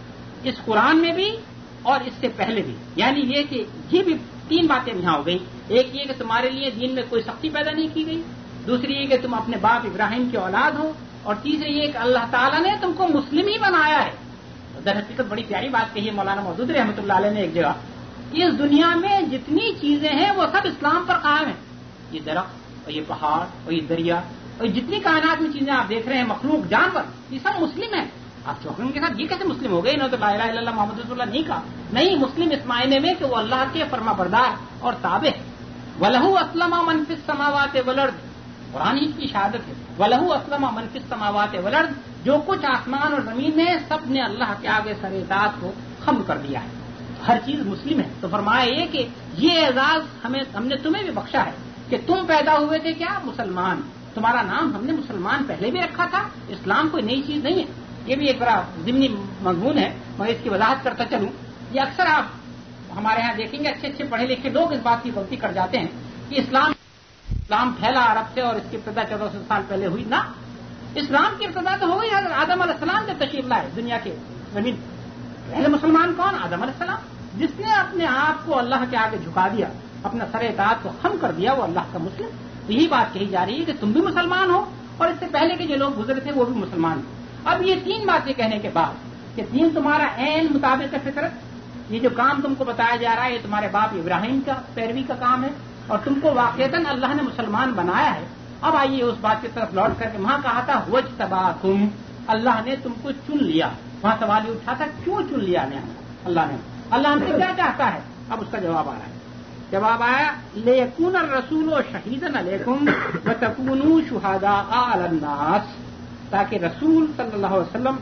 اس قرآن میں بھی اور اس سے پہلے بھی. یعنی یہ کہ یہ بھی تین باتیں یہاں ہو گئی. ایک یہ کہ تمہارے لیے دین میں کوئی سختی پیدا نہیں کی گئی، دوسری یہ کہ تم اپنے باپ ابراہیم کی اولاد ہو، اور تیسری یہ کہ اللہ تعالیٰ نے تم کو مسلم ہی بنایا ہے. در حقیقت بڑی پیاری بات کہی ہے مولانا مودودی رحمۃ اللہ علیہ نے ایک جگہ، اس دنیا میں جتنی چیزیں ہیں وہ سب اسلام پر قائم ہیں. یہ درخت اور یہ پہاڑ اور یہ دریا اور جتنی کائنات میں چیزیں آپ دیکھ رہے ہیں، مخلوق، جانور، یہ سب مسلم ہیں. آپ چوکن کے ساتھ یہ کیسے مسلم ہو گئے؟ انہوں نے تو لا الہ الا اللہ محمد رسول اللہ نہیں کہا. نہیں، مسلم اس معنی میں کہ وہ اللہ کے فرما بردار اور تابع ہے. وَلَهُ أَسْلَمَ مَنْ فِي السَّمَاوَاتِ وَالْأَرْضِ، قرآن ہی کی شہادت ہے، وَلَهُ أَسْلَمَ مَنْ فِي السَّمَاوَاتِ وَالْأَرْضِ، جو کچھ آسمان اور زمین میں سب نے اللہ کے آگے سر اطاعت کو خم کر دیا ہے، ہر چیز مسلم ہے۔ تو فرمایا یہ کہ یہ اعزاز ہمیں ہم نے تمہیں بھی بخشا ہے کہ تم پیدا ہوئے تھے کیا مسلمان، تمہارا نام ہم نے مسلمان پہلے بھی رکھا تھا، اسلام کوئی نئی چیز نہیں ہے۔ یہ بھی ایک بڑا ضمنی مضمون ہے، میں اس کی وضاحت کرتا چلوں۔ یہ اکثر آپ ہمارے ہاں دیکھیں گے اچھے اچھے پڑھے لکھے لوگ اس بات کی غلطی کر جاتے ہیں کہ اسلام اسلام پھیلا عرب سے اور اس کی ابتدا چودہ سو سال پہلے ہوئی، نہ، اسلام کی ابتدا تو ہو گئی حضرت آدم علیہ السلام جب تشریف لائے دنیا کے زمین۔ پہلے مسلمان کون؟ آدم علیہ السلام، جس نے اپنے آپ کو اللہ کے آگے جھکا دیا، اپنا سر اطاعت کو خم کر دیا، وہ اللہ کا مسلم۔ تو یہی بات کہی جا رہی ہے کہ تم بھی مسلمان ہو اور اس سے پہلے کے جو لوگ گزرے تھے وہ بھی مسلمان ہیں۔ اب یہ تین باتیں کہنے کے بعد کہ تین تمہارا عین مطابق فطرت، یہ جو کام تم کو بتایا جا رہا ہے یہ تمہارے باپ ابراہیم کا پیروی کا کام ہے اور تم کو واقعتاً اللہ نے مسلمان بنایا ہے۔ اب آئیے اس بات کی طرف لوٹ کر کے وہاں کہا تھا وَاجْتَبَاكُمْ، اللہ نے تم کو چن لیا، وہاں سوال یہ اٹھا تھا کیوں چن لیا نے اللہ نے، اللہ ہم سے کیا چاہتا ہے؟ اب اس کا جواب آ رہا ہے۔ جواب آیا لِيَكُونَ الرَّسُولُ شَهِيدًا عَلَيْكُمْ وَتَكُونُوا شُهَدَاءَ عَلَى النَّاسِ، تاکہ رسول صلی اللہ علیہ وسلم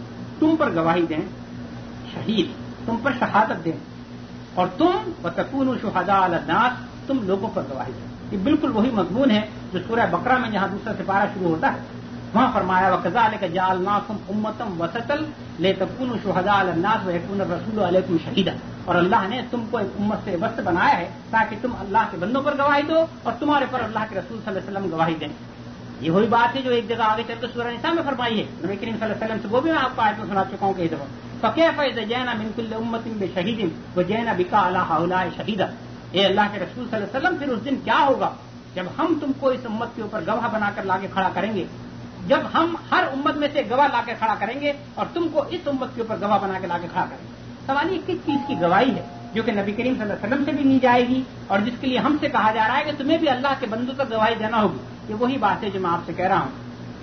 تم پر گواہی دیں، شہید تم پر شہادت دیں، اور تم وَتَكُونُوا شُهَدَاءَ عَلَى النَّاسِ تم لوگوں پر گواہی دیں۔ یہ بالکل وہی مضمون ہے جو سورہ بقرہ میں جہاں دوسرا سپارہ شروع ہوتا ہے، وہاں فرمایا وَكَذَلِكَ جَعَلْنَاكُمْ أُمَّةً وَسَطًا لِتَكُونُوا شُهَدَاءَ عَلَى النَّاسِ وَيَكُونَ الرَّسُولُ عَلَيْكُمْ شَهِيدًا، اور اللہ نے تم کو ایک امت سے وسط بنایا ہے تاکہ تم اللہ کے بندوں پر گواہی دو اور تمہارے پر اللہ کے رسول صلی اللہ علیہ وسلم گواہی دیں۔ یہ وہی بات ہے جو ایک جگہ آگے چل کر سورہ نساء میں فرمائی ہے نبی کریم صلی اللہ علیہ وسلم سے، وہ بھی میں آپ کو آیت میں سنا چکا ہوں کئی دفعہ، فَكَيْفَ إِذَا جِئْنَا مِن كُلِّ أُمَّةٍ بِشَهِيدٍ وَجِئْنَا بِكَ عَلَىٰ هَٰؤُلَاءِ شَهِيدًا، اے اللہ کے رسول صلی اللہ علیہ وسلم پھر اس دن کیا ہوگا جب ہم تم کو اس امت کے اوپر گواہ بنا کر لا کے کھڑا کریں گے، جب ہم ہر امت میں سے گواہ لا کے کھڑا کریں گے اور تم کو اس امت کے اوپر گواہ بنا کے لا کے کھڑا کریں گے۔ سوال یہ کس چیز کی گواہی ہے جو کہ نبی کریم صلی اللہ علیہ وسلم سے بھی لی جائے گی اور جس کے لیے ہم سے کہا جا رہا ہے کہ تمہیں بھی اللہ کے بندوں تک گواہی دینا ہوگی؟ یہ وہی بات ہے جو میں آپ سے کہہ رہا ہوں،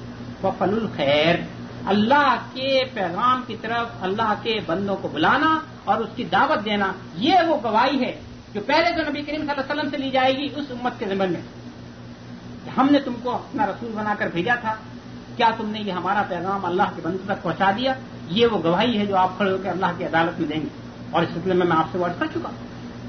وفل الخیر، اللہ کے پیغام کی طرف اللہ کے بندوں کو بلانا اور اس کی دعوت دینا، یہ وہ گواہی ہے جو پہلے تو نبی کریم صلی اللہ علیہ وسلم سے لی جائے گی اس امت کے ضمن میں کہ ہم نے تم کو اپنا رسول بنا کر بھیجا تھا، کیا تم نے یہ ہمارا پیغام اللہ کے بندوں تک پہنچا دیا؟ یہ وہ گواہی ہے جو آپ کھڑے ہو کے اللہ کی عدالت میں دیں گے، اور اس سلسلے میں میں آپ سے ورڈ کر چکا۔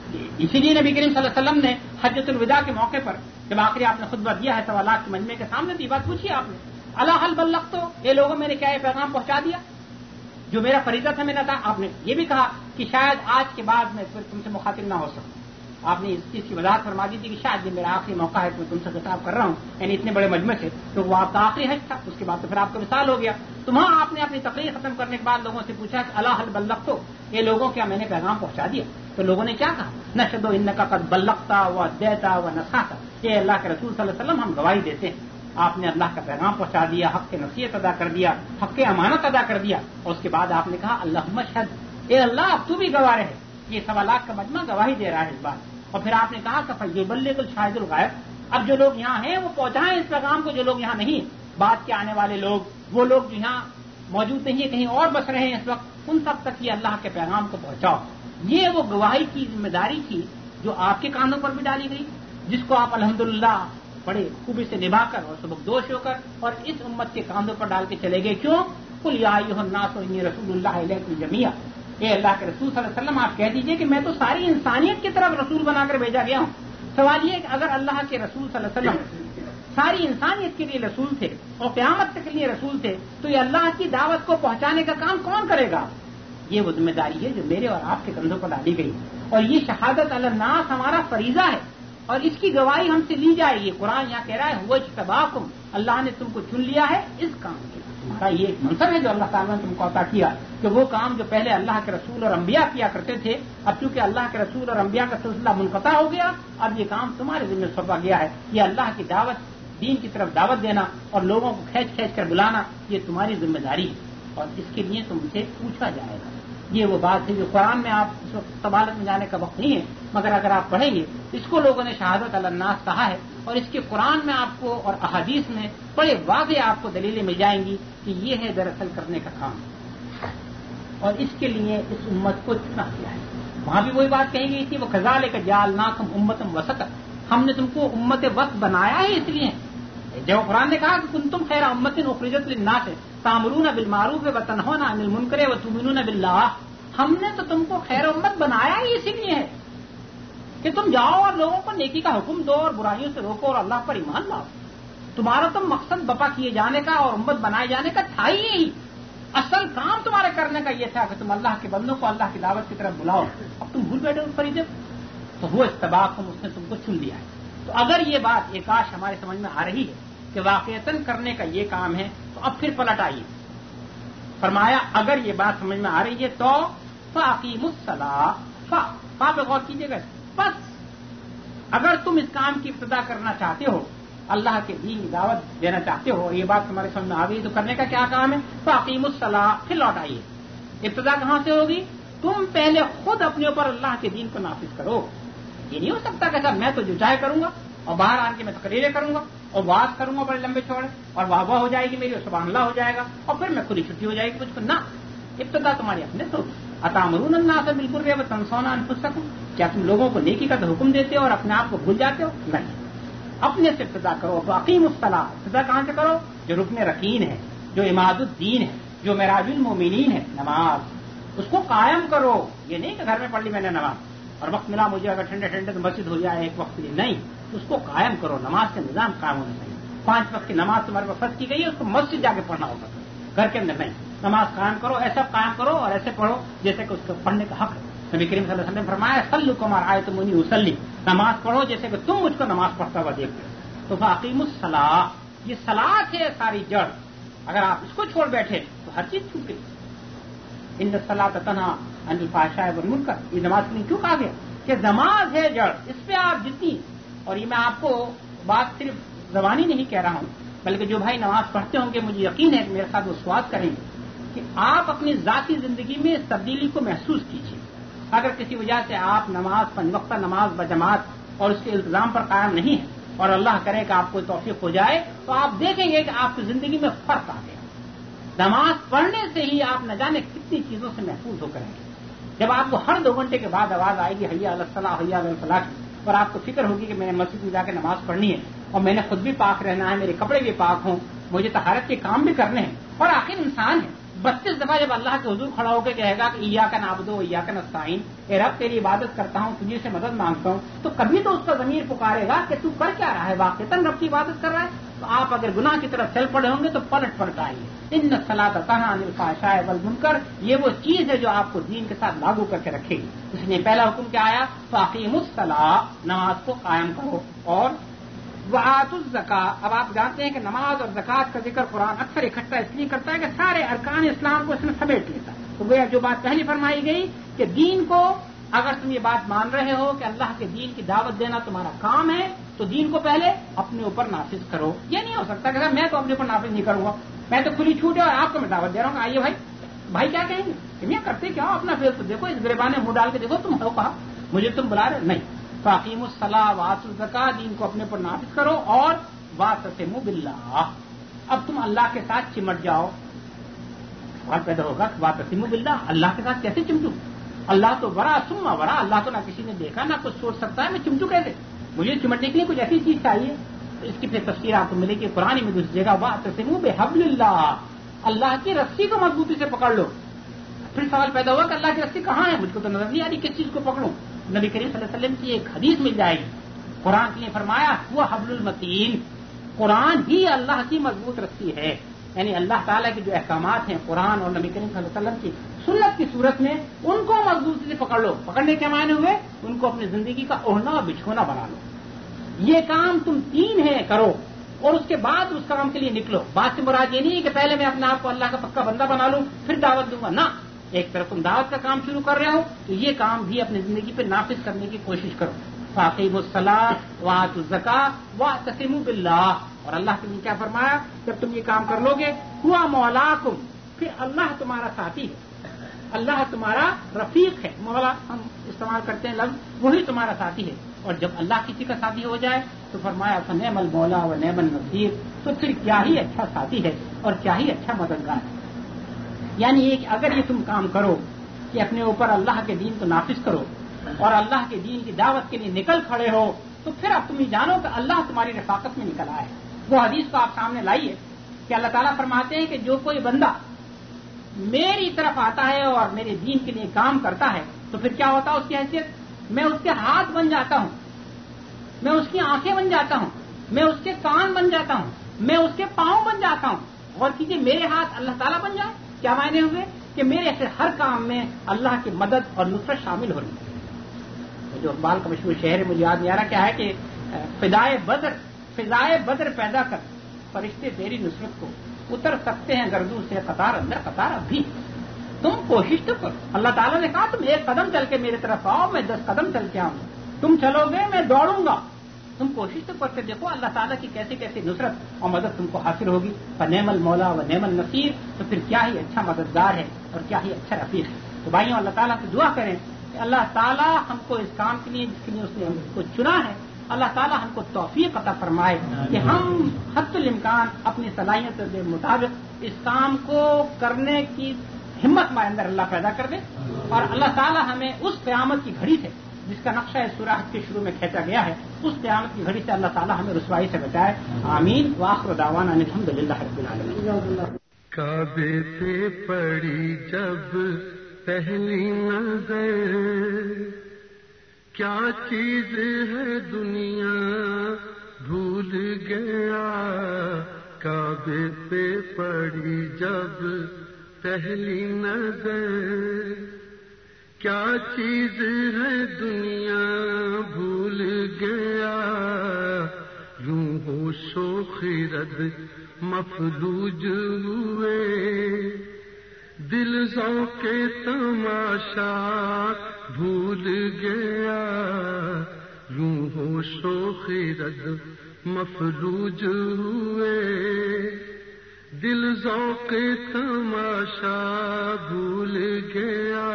اسی لیے نبی کریم صلی اللہ علیہ وسلم نے حجۃ الوداع کے موقع پر جب آخری آپ نے خطبہ دیا ہے سوالات کے مجمع کے سامنے تو یہ بات پوچھی آپ نے، الا هل بلغت، یہ لوگوں میں نے کیا یہ پیغام پہنچا دیا جو میرا فریضہ تھا میرا تھا؟ آپ نے یہ بھی کہا کہ شاید آج کے بعد میں پھر تم سے مخاطب نہ ہو سکوں، آپ نے اس چیز کی وضاحت فرما دی تھی کہ شاید یہ میرا آخری موقع ہے کہ میں تم سے خطاب کر رہا ہوں، یعنی اتنے بڑے مجمع سے، تو وہ آپ کا آخری حج تھا، اس کے بعد تو پھر آپ کا وصال ہو گیا۔ تو وہاں آپ نے اپنی تقریر ختم کرنے کے بعد لوگوں سے پوچھا کہ الا هل بلغت، یہ لوگوں کیا میں نے پیغام پہنچا دیا؟ تو لوگوں نے کیا کہا؟ نشهد انک قد بلغت وادیت ونصحت، یہ اللہ کے رسول صلی اللہ علیہ وسلم ہم گواہی دیتے ہیں آپ نے اللہ کا پیغام پہنچا دیا، حق کی نصیحت ادا کر دیا، حق کی امانت ادا کر دیا، اور اس کے بعد آپ نے کہا اللہم اشہد، اے اللہ اب تو بھی گواہ رہے، یہ سوالات کا مجمع گواہی دے رہا ہے اس بات۔ اور پھر آپ نے کہا کہ فلیبلغ الشاہد الغائب، اب جو لوگ یہاں ہیں وہ پہنچائیں اس پیغام کو جو لوگ یہاں نہیں ہیں، بعد کے آنے والے لوگ، وہ لوگ جو یہاں موجود نہیں ہیں کہیں اور بس رہے ہیں اس وقت، ان سب تک یہ اللہ کے پیغام کو پہنچاؤ۔ یہ وہ گواہی کی ذمہ داری تھی جو آپ کے کاندھوں پر بھی ڈالی گئی، جس کو آپ الحمدللہ بڑے خوبی سے نبھا کر اور سبکدوش ہو کر اور اس امت کے کاندھوں پر ڈال کے چلے گئے۔ کیوں؟ قل یا ایھا الناس انی رسول اللہ الیکم جمیعا، اے اللہ کے رسول صلی اللہ علیہ وسلم آپ کہہ دیجئے کہ میں تو ساری انسانیت کی طرف رسول بنا کر بھیجا گیا ہوں۔ سوال یہ ہے کہ اگر اللہ کے رسول صلی اللہ علیہ وسلم ساری انسانیت کے لیے رسول تھے اور قیامت تک کے لیے رسول تھے تو یہ اللہ کی دعوت کو پہنچانے کا کام کون کرے گا؟ یہ وہ ذمہ داری ہے جو میرے اور آپ کے کندھوں پر ڈالی گئی، اور یہ شہادت علی الناس ہمارا فریضہ ہے اور اس کی گواہی ہم سے لی جائے گی۔ قرآن یہاں کہہ رہا ہے وَاجْتَبَاكُمْ، اللہ نے تم کو چن لیا ہے اس کام کے لیے، تمہارا یہ ایک منصب ہے جو اللہ تعالیٰ نے تم کو عطا کیا کہ وہ کام جو پہلے اللہ کے رسول اور انبیاء کیا کرتے تھے، اب چونکہ اللہ کے رسول اور انبیاء کا سلسلہ منقطع ہو گیا، اب یہ کام تمہارے ذمہ سونپا گیا ہے۔ یہ اللہ کی دعوت، دین کی طرف دعوت دینا اور لوگوں کو کھینچ کھینچ کر بلانا، یہ تمہاری ذمہ داری ہے اور اس کے لیے تم سے پوچھا جائے گا۔ یہ وہ بات ہے جو قرآن میں آپ اس وقت تبالت میں جانے کا وقت نہیں ہے، مگر اگر آپ پڑھیں گے اس کو لوگوں نے شہادت علی الناس کہا ہے، اور اس کے قرآن میں آپ کو اور احادیث میں بڑے واضح آپ کو دلیلیں مل جائیں گی کہ یہ ہے دراصل کرنے کا کام، اور اس کے لیے اس امت کو چنا گیا ہے۔ وہاں بھی وہی بات کہی گئی تھی وہ کذالک جعلناکم امۃ وسطا، ہم نے تم کو امت وسط بنایا ہی اس لیے، جو قرآن نے کہا کہ کنتم خیر امت اخرجت للناس تأمرون بالمعروف وتنہون عن المنکر وتؤمنون باللہ، ہم نے تو تم کو خیر امت بنایا ہی اسی لیے ہے کہ تم جاؤ اور لوگوں کو نیکی کا حکم دو اور برائیوں سے روکو اور اللہ پر ایمان لاؤ۔ تمہارا تو مقصد بپا کیے جانے کا اور امت بنائے جانے کا تھا ہی یہی، اصل کام تمہارے کرنے کا یہ تھا کہ تم اللہ کے بندوں کو اللہ کی دعوت کی طرف بلاؤ، اب تم بھول بیٹھے اس فریضے تو وہ استباق ہم اس نے تم کو چن لیا ہے۔ تو اگر یہ بات ایک کاش ہمارے سمجھ میں آ رہی ہے کہ واقعتاً کرنے کا یہ کام ہے تو اب پھر پلٹ آئیے، فرمایا اگر یہ بات سمجھ میں آ رہی ہے تو فاقیموا الصلاۃ، فا فا پہ غور کیجیے گا، بس اگر تم اس کام کی ابتدا کرنا چاہتے ہو، اللہ کے دین کی دعوت دینا چاہتے ہو اور یہ بات ہمارے سمجھ میں آ گئی تو کرنے کا کیا کام ہے؟ فاقیموا الصلاۃ، پھر لوٹ آئیے، ابتدا کہاں سے ہوگی؟ تم پہلے خود اپنے اوپر اللہ کے دین کو نافذ کرو۔ یہ نہیں ہو سکتا کہ صاحب میں تو جو چاہے کروں گا اور باہر آن کے میں تقریریں کروں گا اور بات کروں گا بڑے لمبے چوڑے اور واہ واہ ہو جائے گی میری اور سبحان اللہ ہو جائے گا اور پھر میں کھلی چھٹی ہو جائے گی مجھ کو، نہ، ابتدا تمہاری اپنے سے ہوگی۔ اتامرون الناس بالبر وتنسون انفسکم، کیا تم لوگوں کو نیکی کا تو حکم دیتے ہو اور اپنے آپ کو بھول جاتے ہو؟ نہیں، اپنے سے ابتدا کرو۔ فاقیموا الصلاۃ، ابتدا کہاں سے کرو؟ جو رکن رکین ہے، جو عماد الدین ہے، جو معراج المومنین ہے، نماز، اس کو قائم کرو۔ یہ نہیں کہ گھر میں پڑھ لی میں نے نماز اور وقت ملا مجھے اگر ٹھنڈے ٹھنڈے تو مسجد ہو جائے ایک وقت کے لیے، نہیں، اس کو قائم کرو۔ نماز کا نظام قائم ہونا چاہیے۔ پانچ وقت کی نماز تمہارے پر فرض کی گئی ہے، اس کو مسجد جا کے پڑھنا ہوگا، گھر کے اندر نہیں۔ نماز قائم کرو، ایسا قائم کرو اور ایسے پڑھو جیسے کہ اس کو پڑھنے کا حق ہے۔ نبی کریم صلی اللہ علیہ وسلم نے فرمایا صلوا کما رأیتمونی اصلی، نماز پڑھو جیسے کہ تم مجھ کو نماز پڑھتا ہوا دیکھتے ہو۔ تو فاقیموا الصلاۃ، یہ صلاۃ ہے ساری جڑ، اگر آپ اس کو چھوڑ بیٹھے تو ہر چیز چھوٹ گئی۔ ان الصلاۃ تنہی عن الفحشاء والمنکر، یہ نماز کے لیے کیوں کہا گیا کہ نماز ہے جڑ، اس پہ آپ جتنی، اور یہ میں آپ کو بات صرف زبانی نہیں کہہ رہا ہوں بلکہ جو بھائی نماز پڑھتے ہوں گے مجھے یقین ہے کہ میرے ساتھ وہ سوات کریں گے کہ آپ اپنی ذاتی زندگی میں اس تبدیلی کو محسوس کیجیے۔ اگر کسی وجہ سے آپ نماز پنج وقتہ نماز بجماعت اور اس کے التزام پر قائم نہیں ہیں اور اللہ کرے کہ آپ کو توفیق ہو جائے تو آپ دیکھیں گے کہ آپ کی زندگی میں فرق آ گیا۔ نماز پڑھنے سے ہی آپ نہ جانے کتنی چیزوں سے محفوظ ہو کریں گے۔ جب آپ کو ہر دو گھنٹے کے بعد آواز آئے گی حیا علی الصلاۃ حیا علی الفلاح کی، اور آپ کو فکر ہوگی کہ میں نے مسجد میں جا کے نماز پڑھنی ہے اور میں نے خود بھی پاک رہنا ہے، میرے کپڑے بھی پاک ہوں، مجھے طہارت کے کام بھی کرنے ہیں، اور آخر انسان ہے بتیس دفعہ جب اللہ کے حضور کھڑا ہو کے کہے گا کہ ایاک نعبد و ایاک نستعین، اے رب تیری عبادت کرتا ہوں تجھے سے مدد مانگتا ہوں، تو کبھی تو اس کا ضمیر پکارے گا کہ تو کر کیا رہا ہے، واقعتاً رب کی عبادت کر رہا ہے۔ تو آپ اگر گناہ کی طرف چل پڑے ہوں گے تو پلٹ پلٹ آئیے۔ ان الصلاۃ تنہی عن الفحشاء والمنکر، یہ وہ چیز ہے جو آپ کو دین کے ساتھ لاگو کر کے رکھے گی۔ اس نے پہلا حکم کیا آیا؟ فاقیموا الصلاۃ، نماز کو قائم کرو، اور وآتوا الزکاۃ۔ اب آپ جانتے ہیں کہ نماز اور زکوٰۃ کا ذکر قرآن اکثر اکٹھا اس لیے کرتا ہے کہ سارے ارکان اسلام کو اس میں سمیٹ لیتا ہے۔ تو وہ جو بات پہلی فرمائی گئی کہ دین کو، اگر تم یہ بات مان رہے ہو کہ اللہ کے دین کی دعوت دینا تمہارا کام ہے تو دین کو پہلے اپنے اوپر نافذ کرو۔ یہ نہیں ہو سکتا کہ میں تو اپنے اوپر نافذ نہیں کروں گا، میں تو کھلی چھوٹ ہے اور آپ کو میں دعوت دے رہا ہوں، آئیے بھائی بھائی کیا کہیں گے کہ میں کرتے کیا ہو، اپنا فیل تو دیکھو، اس گریبانے منہ ڈال کے دیکھو، تم ہو کہا مجھے تم بلا رہے نہیں۔ فاقیموا الصلاۃ وآتوا الزکاۃ، دین کو اپنے اوپر نافذ کرو، اور واعتصموا باللہ، اب تم اللہ کے ساتھ چمٹ جاؤ۔ سوال پیدا ہوگا کہ واعتصموا باللہ، اللہ کے ساتھ کیسے چمٹوں؟ اللہ تو ورا ثم ورا، اللہ تو نہ کسی نے دیکھا نہ کچھ سوچ سکتا ہے، میں چمٹوں کیسے؟ مجھے چمٹنے کے لیے کچھ ایسی چیز چاہیے۔ تو اس کی پھر تفسیر آپ کو ملے گی قرآن میں دوسری جگہ، واعتصموا بحبل اللہ، اللہ کی رسی کو مضبوطی سے پکڑ لو۔ پھر سوال پیدا ہوا کہ اللہ کی رسی کہاں ہے؟ مجھ کو تو نظر نہیں آ رہی کس چیز کو پکڑوں۔ نبی کریم صلی اللہ علیہ وسلم کی ایک حدیث مل جائے گی، قرآن کے لیے فرمایا وہ حبل المتین، قرآن ہی اللہ کی مضبوط رسی ہے، یعنی اللہ تعالیٰ کے جو احکامات ہیں قرآن اور نبی کریم صلی اللہ علیہ وسلم کی سنت کی صورت میں ان کو مضبوطی سے پکڑ لو۔ پکڑنے کے معنی ہوئے ان کو اپنی زندگی کا اوڑھنا اور بچھونا بنا لو۔ یہ کام تم تین ہیں کرو، اور اس کے بعد اس کام کے لیے نکلو۔ بات سے مراد یہ نہیں ہے کہ پہلے میں اپنے آپ کو اللہ کا پکا بندہ بنا لوں پھر دعوت دوں گا، نہ، ایک طرف تم دعوت کا کام شروع کر رہے ہو تو یہ کام بھی اپنی زندگی پہ نافذ کرنے کی کوشش کرو۔ فاقیموا الصلاۃ وآتوا الزکاۃ واعتصموا باللہ، اور اللہ کے لیے کیا فرمایا؟ جب تم یہ کام کر لو گے ہوا مولاکم، پھر اللہ تمہارا ساتھی ہے، اللہ تمہارا رفیق ہے۔ مولا ہم استعمال کرتے ہیں لفظ، وہی تمہارا ساتھی ہے، اور جب اللہ کسی کا ساتھی ہو جائے تو فرمایا فنعم المولا و نعم النصیر، تو پھر کیا ہی اچھا ساتھی ہے اور کیا ہی اچھا مددگار ہے۔ یعنی یہ کہ اگر یہ تم کام کرو کہ اپنے اوپر اللہ کے دین کو نافذ کرو اور اللہ کے دین کی دعوت کے لیے نکل کھڑے ہو، تو پھر اب تم یہ جانو کہ اللہ تمہاری رفاقت میں نکل آئے. وہ حدیث کو آپ سامنے لائیے کہ اللہ تعالیٰ فرماتے ہیں کہ جو کوئی بندہ میری طرف آتا ہے اور میرے دین کے لیے کام کرتا ہے تو پھر کیا ہوتا ہے اس کی حیثیت؟ میں اس کے ہاتھ بن جاتا ہوں, میں اس کی آنکھیں بن جاتا ہوں, میں اس کے کان بن جاتا ہوں, میں اس کے پاؤں بن جاتا ہوں. اور کیجیے میرے ہاتھ اللہ تعالیٰ بن جائے, کیا معنی ہوئے کہ میرے سے ہر کام میں اللہ کی مدد اور نصرت شامل ہو رہی ہے. جو اقبال کا مشہور شعر ہے, مجھے یاد نہیں آ رہا کیا ہے کہ فضائے بدر فضائے بدر پیدا کر فرشتے تیری نصرت کو اتر سکتے ہیں گردوں سے قطار اندر قطار اب بھی. تم کوشش تو کرو. اللہ تعالیٰ نے کہا تم ایک قدم چل کے میرے طرف آؤ, میں دس قدم چل کے آؤں. تم چلو گے میں دوڑوں گا. تم کوشش تو کرتے دیکھو اللہ تعالیٰ کی کیسے کیسی نصرت اور مدد تم کو حاصل ہوگی. فنعم المولا و نعم النصیر, تو پھر کیا ہی اچھا مددگار ہے اور کیا ہی اچھا رفیق ہے. تو بھائیوں اللہ تعالیٰ سے دعا کریں کہ اللہ تعالیٰ ہم کو اس کام کے لیے جس کے لیے اس نے ہم کو چنا ہے, اللہ تعالیٰ ہم کو توفیق عطا فرمائے کہ ہم حد الامکان اپنی صلاحیت کے مطابق اس کام کو کرنے کی ہمت ہمارے اندر اللہ پیدا کر دے. اور اللہ تعالیٰ ہمیں اس قیامت کی گھڑی سے جس کا نقشہ اس سورہ حج کے شروع میں کھینچا گیا ہے, اس قیامت کی گھڑی سے اللہ تعالیٰ ہمیں رسوائی سے بچائے. آمین. وآخر دعوانا ان الحمدللہ رب العالمین.
کعبے پہ پڑی جب پہلی نظر, کیا چیز ہے دنیا بھول گیا. کعبے پہ پڑی جب پہلی نظر, کیا چیز ہے دنیا بھول گیا. یوں ہوش و خرد مفلوج ہوئے, دل ذوق تماشا بھول گیا. یوں ہوش و خرد مفلوج ہوئے, دل ذوق تماشا بھول گیا.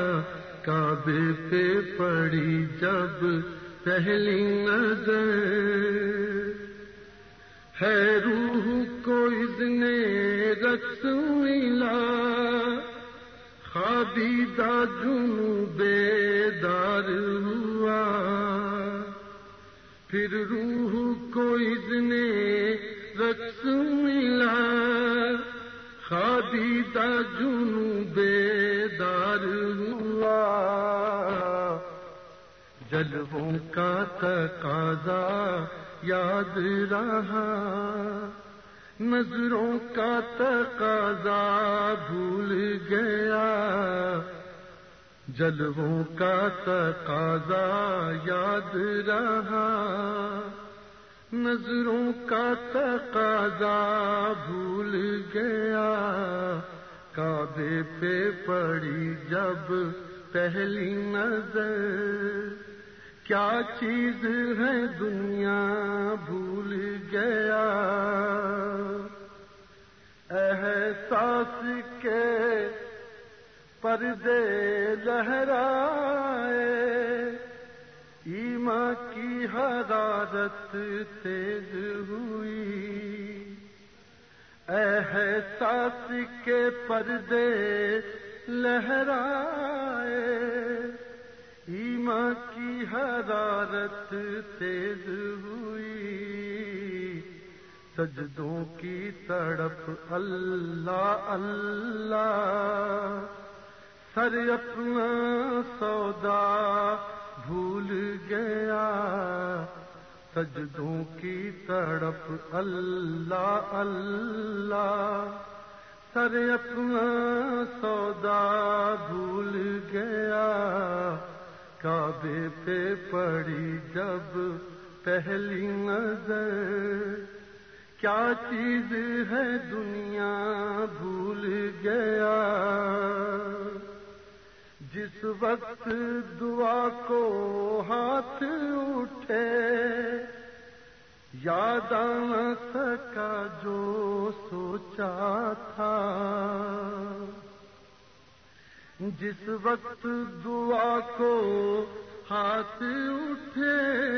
کعبے پہ پڑی جب پہلی نظر, ہے روح کو اذن رقص ملا. خوابیدہ جنوں بیدار ہوا, پھر روح کو اذن رقص ملا. خوابیدہ جنوں بیدار ہوا. جلووں کا تقاضا یاد رہا, نظروں کا تقاضا بھول گیا. جلووں کا تقاضا یاد رہا, نظروں کا تقاضا بھول گیا. کعبے پہ پڑی جب پہلی نظر, کیا چیز ہے دنیا بھول گیا. احساس کے پردے لہرائے, ایمان کی حرارت تیز ہوئی. احساس کے پردے لہرائے, ایمان کی حرارت تیز ہوئی. سجدوں کی تڑپ اللہ اللہ, سر اپنا سودا بھول گیا. سجدوں کی تڑپ اللہ اللہ, سر اپنا سودا بھول گیا. کعبے پہ پڑی جب پہلی نظر, کیا چیز ہے دنیا بھول گیا. جس وقت دعا کو ہاتھ اٹھے, یاد آ نہ سکا جو سوچا تھا. جس وقت دعا کو ہاتھ اٹھے,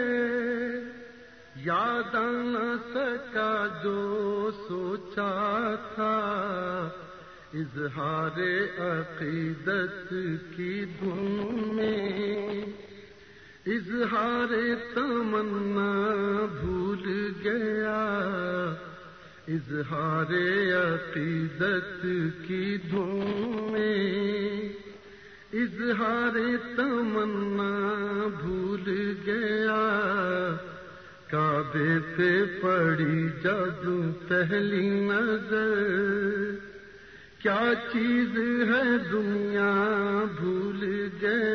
یاد آ نہ سکا جو سوچا تھا. اظہار عقیدت کی دھن میں اظہار تمنا بھول گیا، اظہار عقیدت کی دھوم میں، اظہار تمنا بھول گیا، کعبے پہ پڑی جب پہلی نظر، کیا چیز ہے دنیا بھول گیا،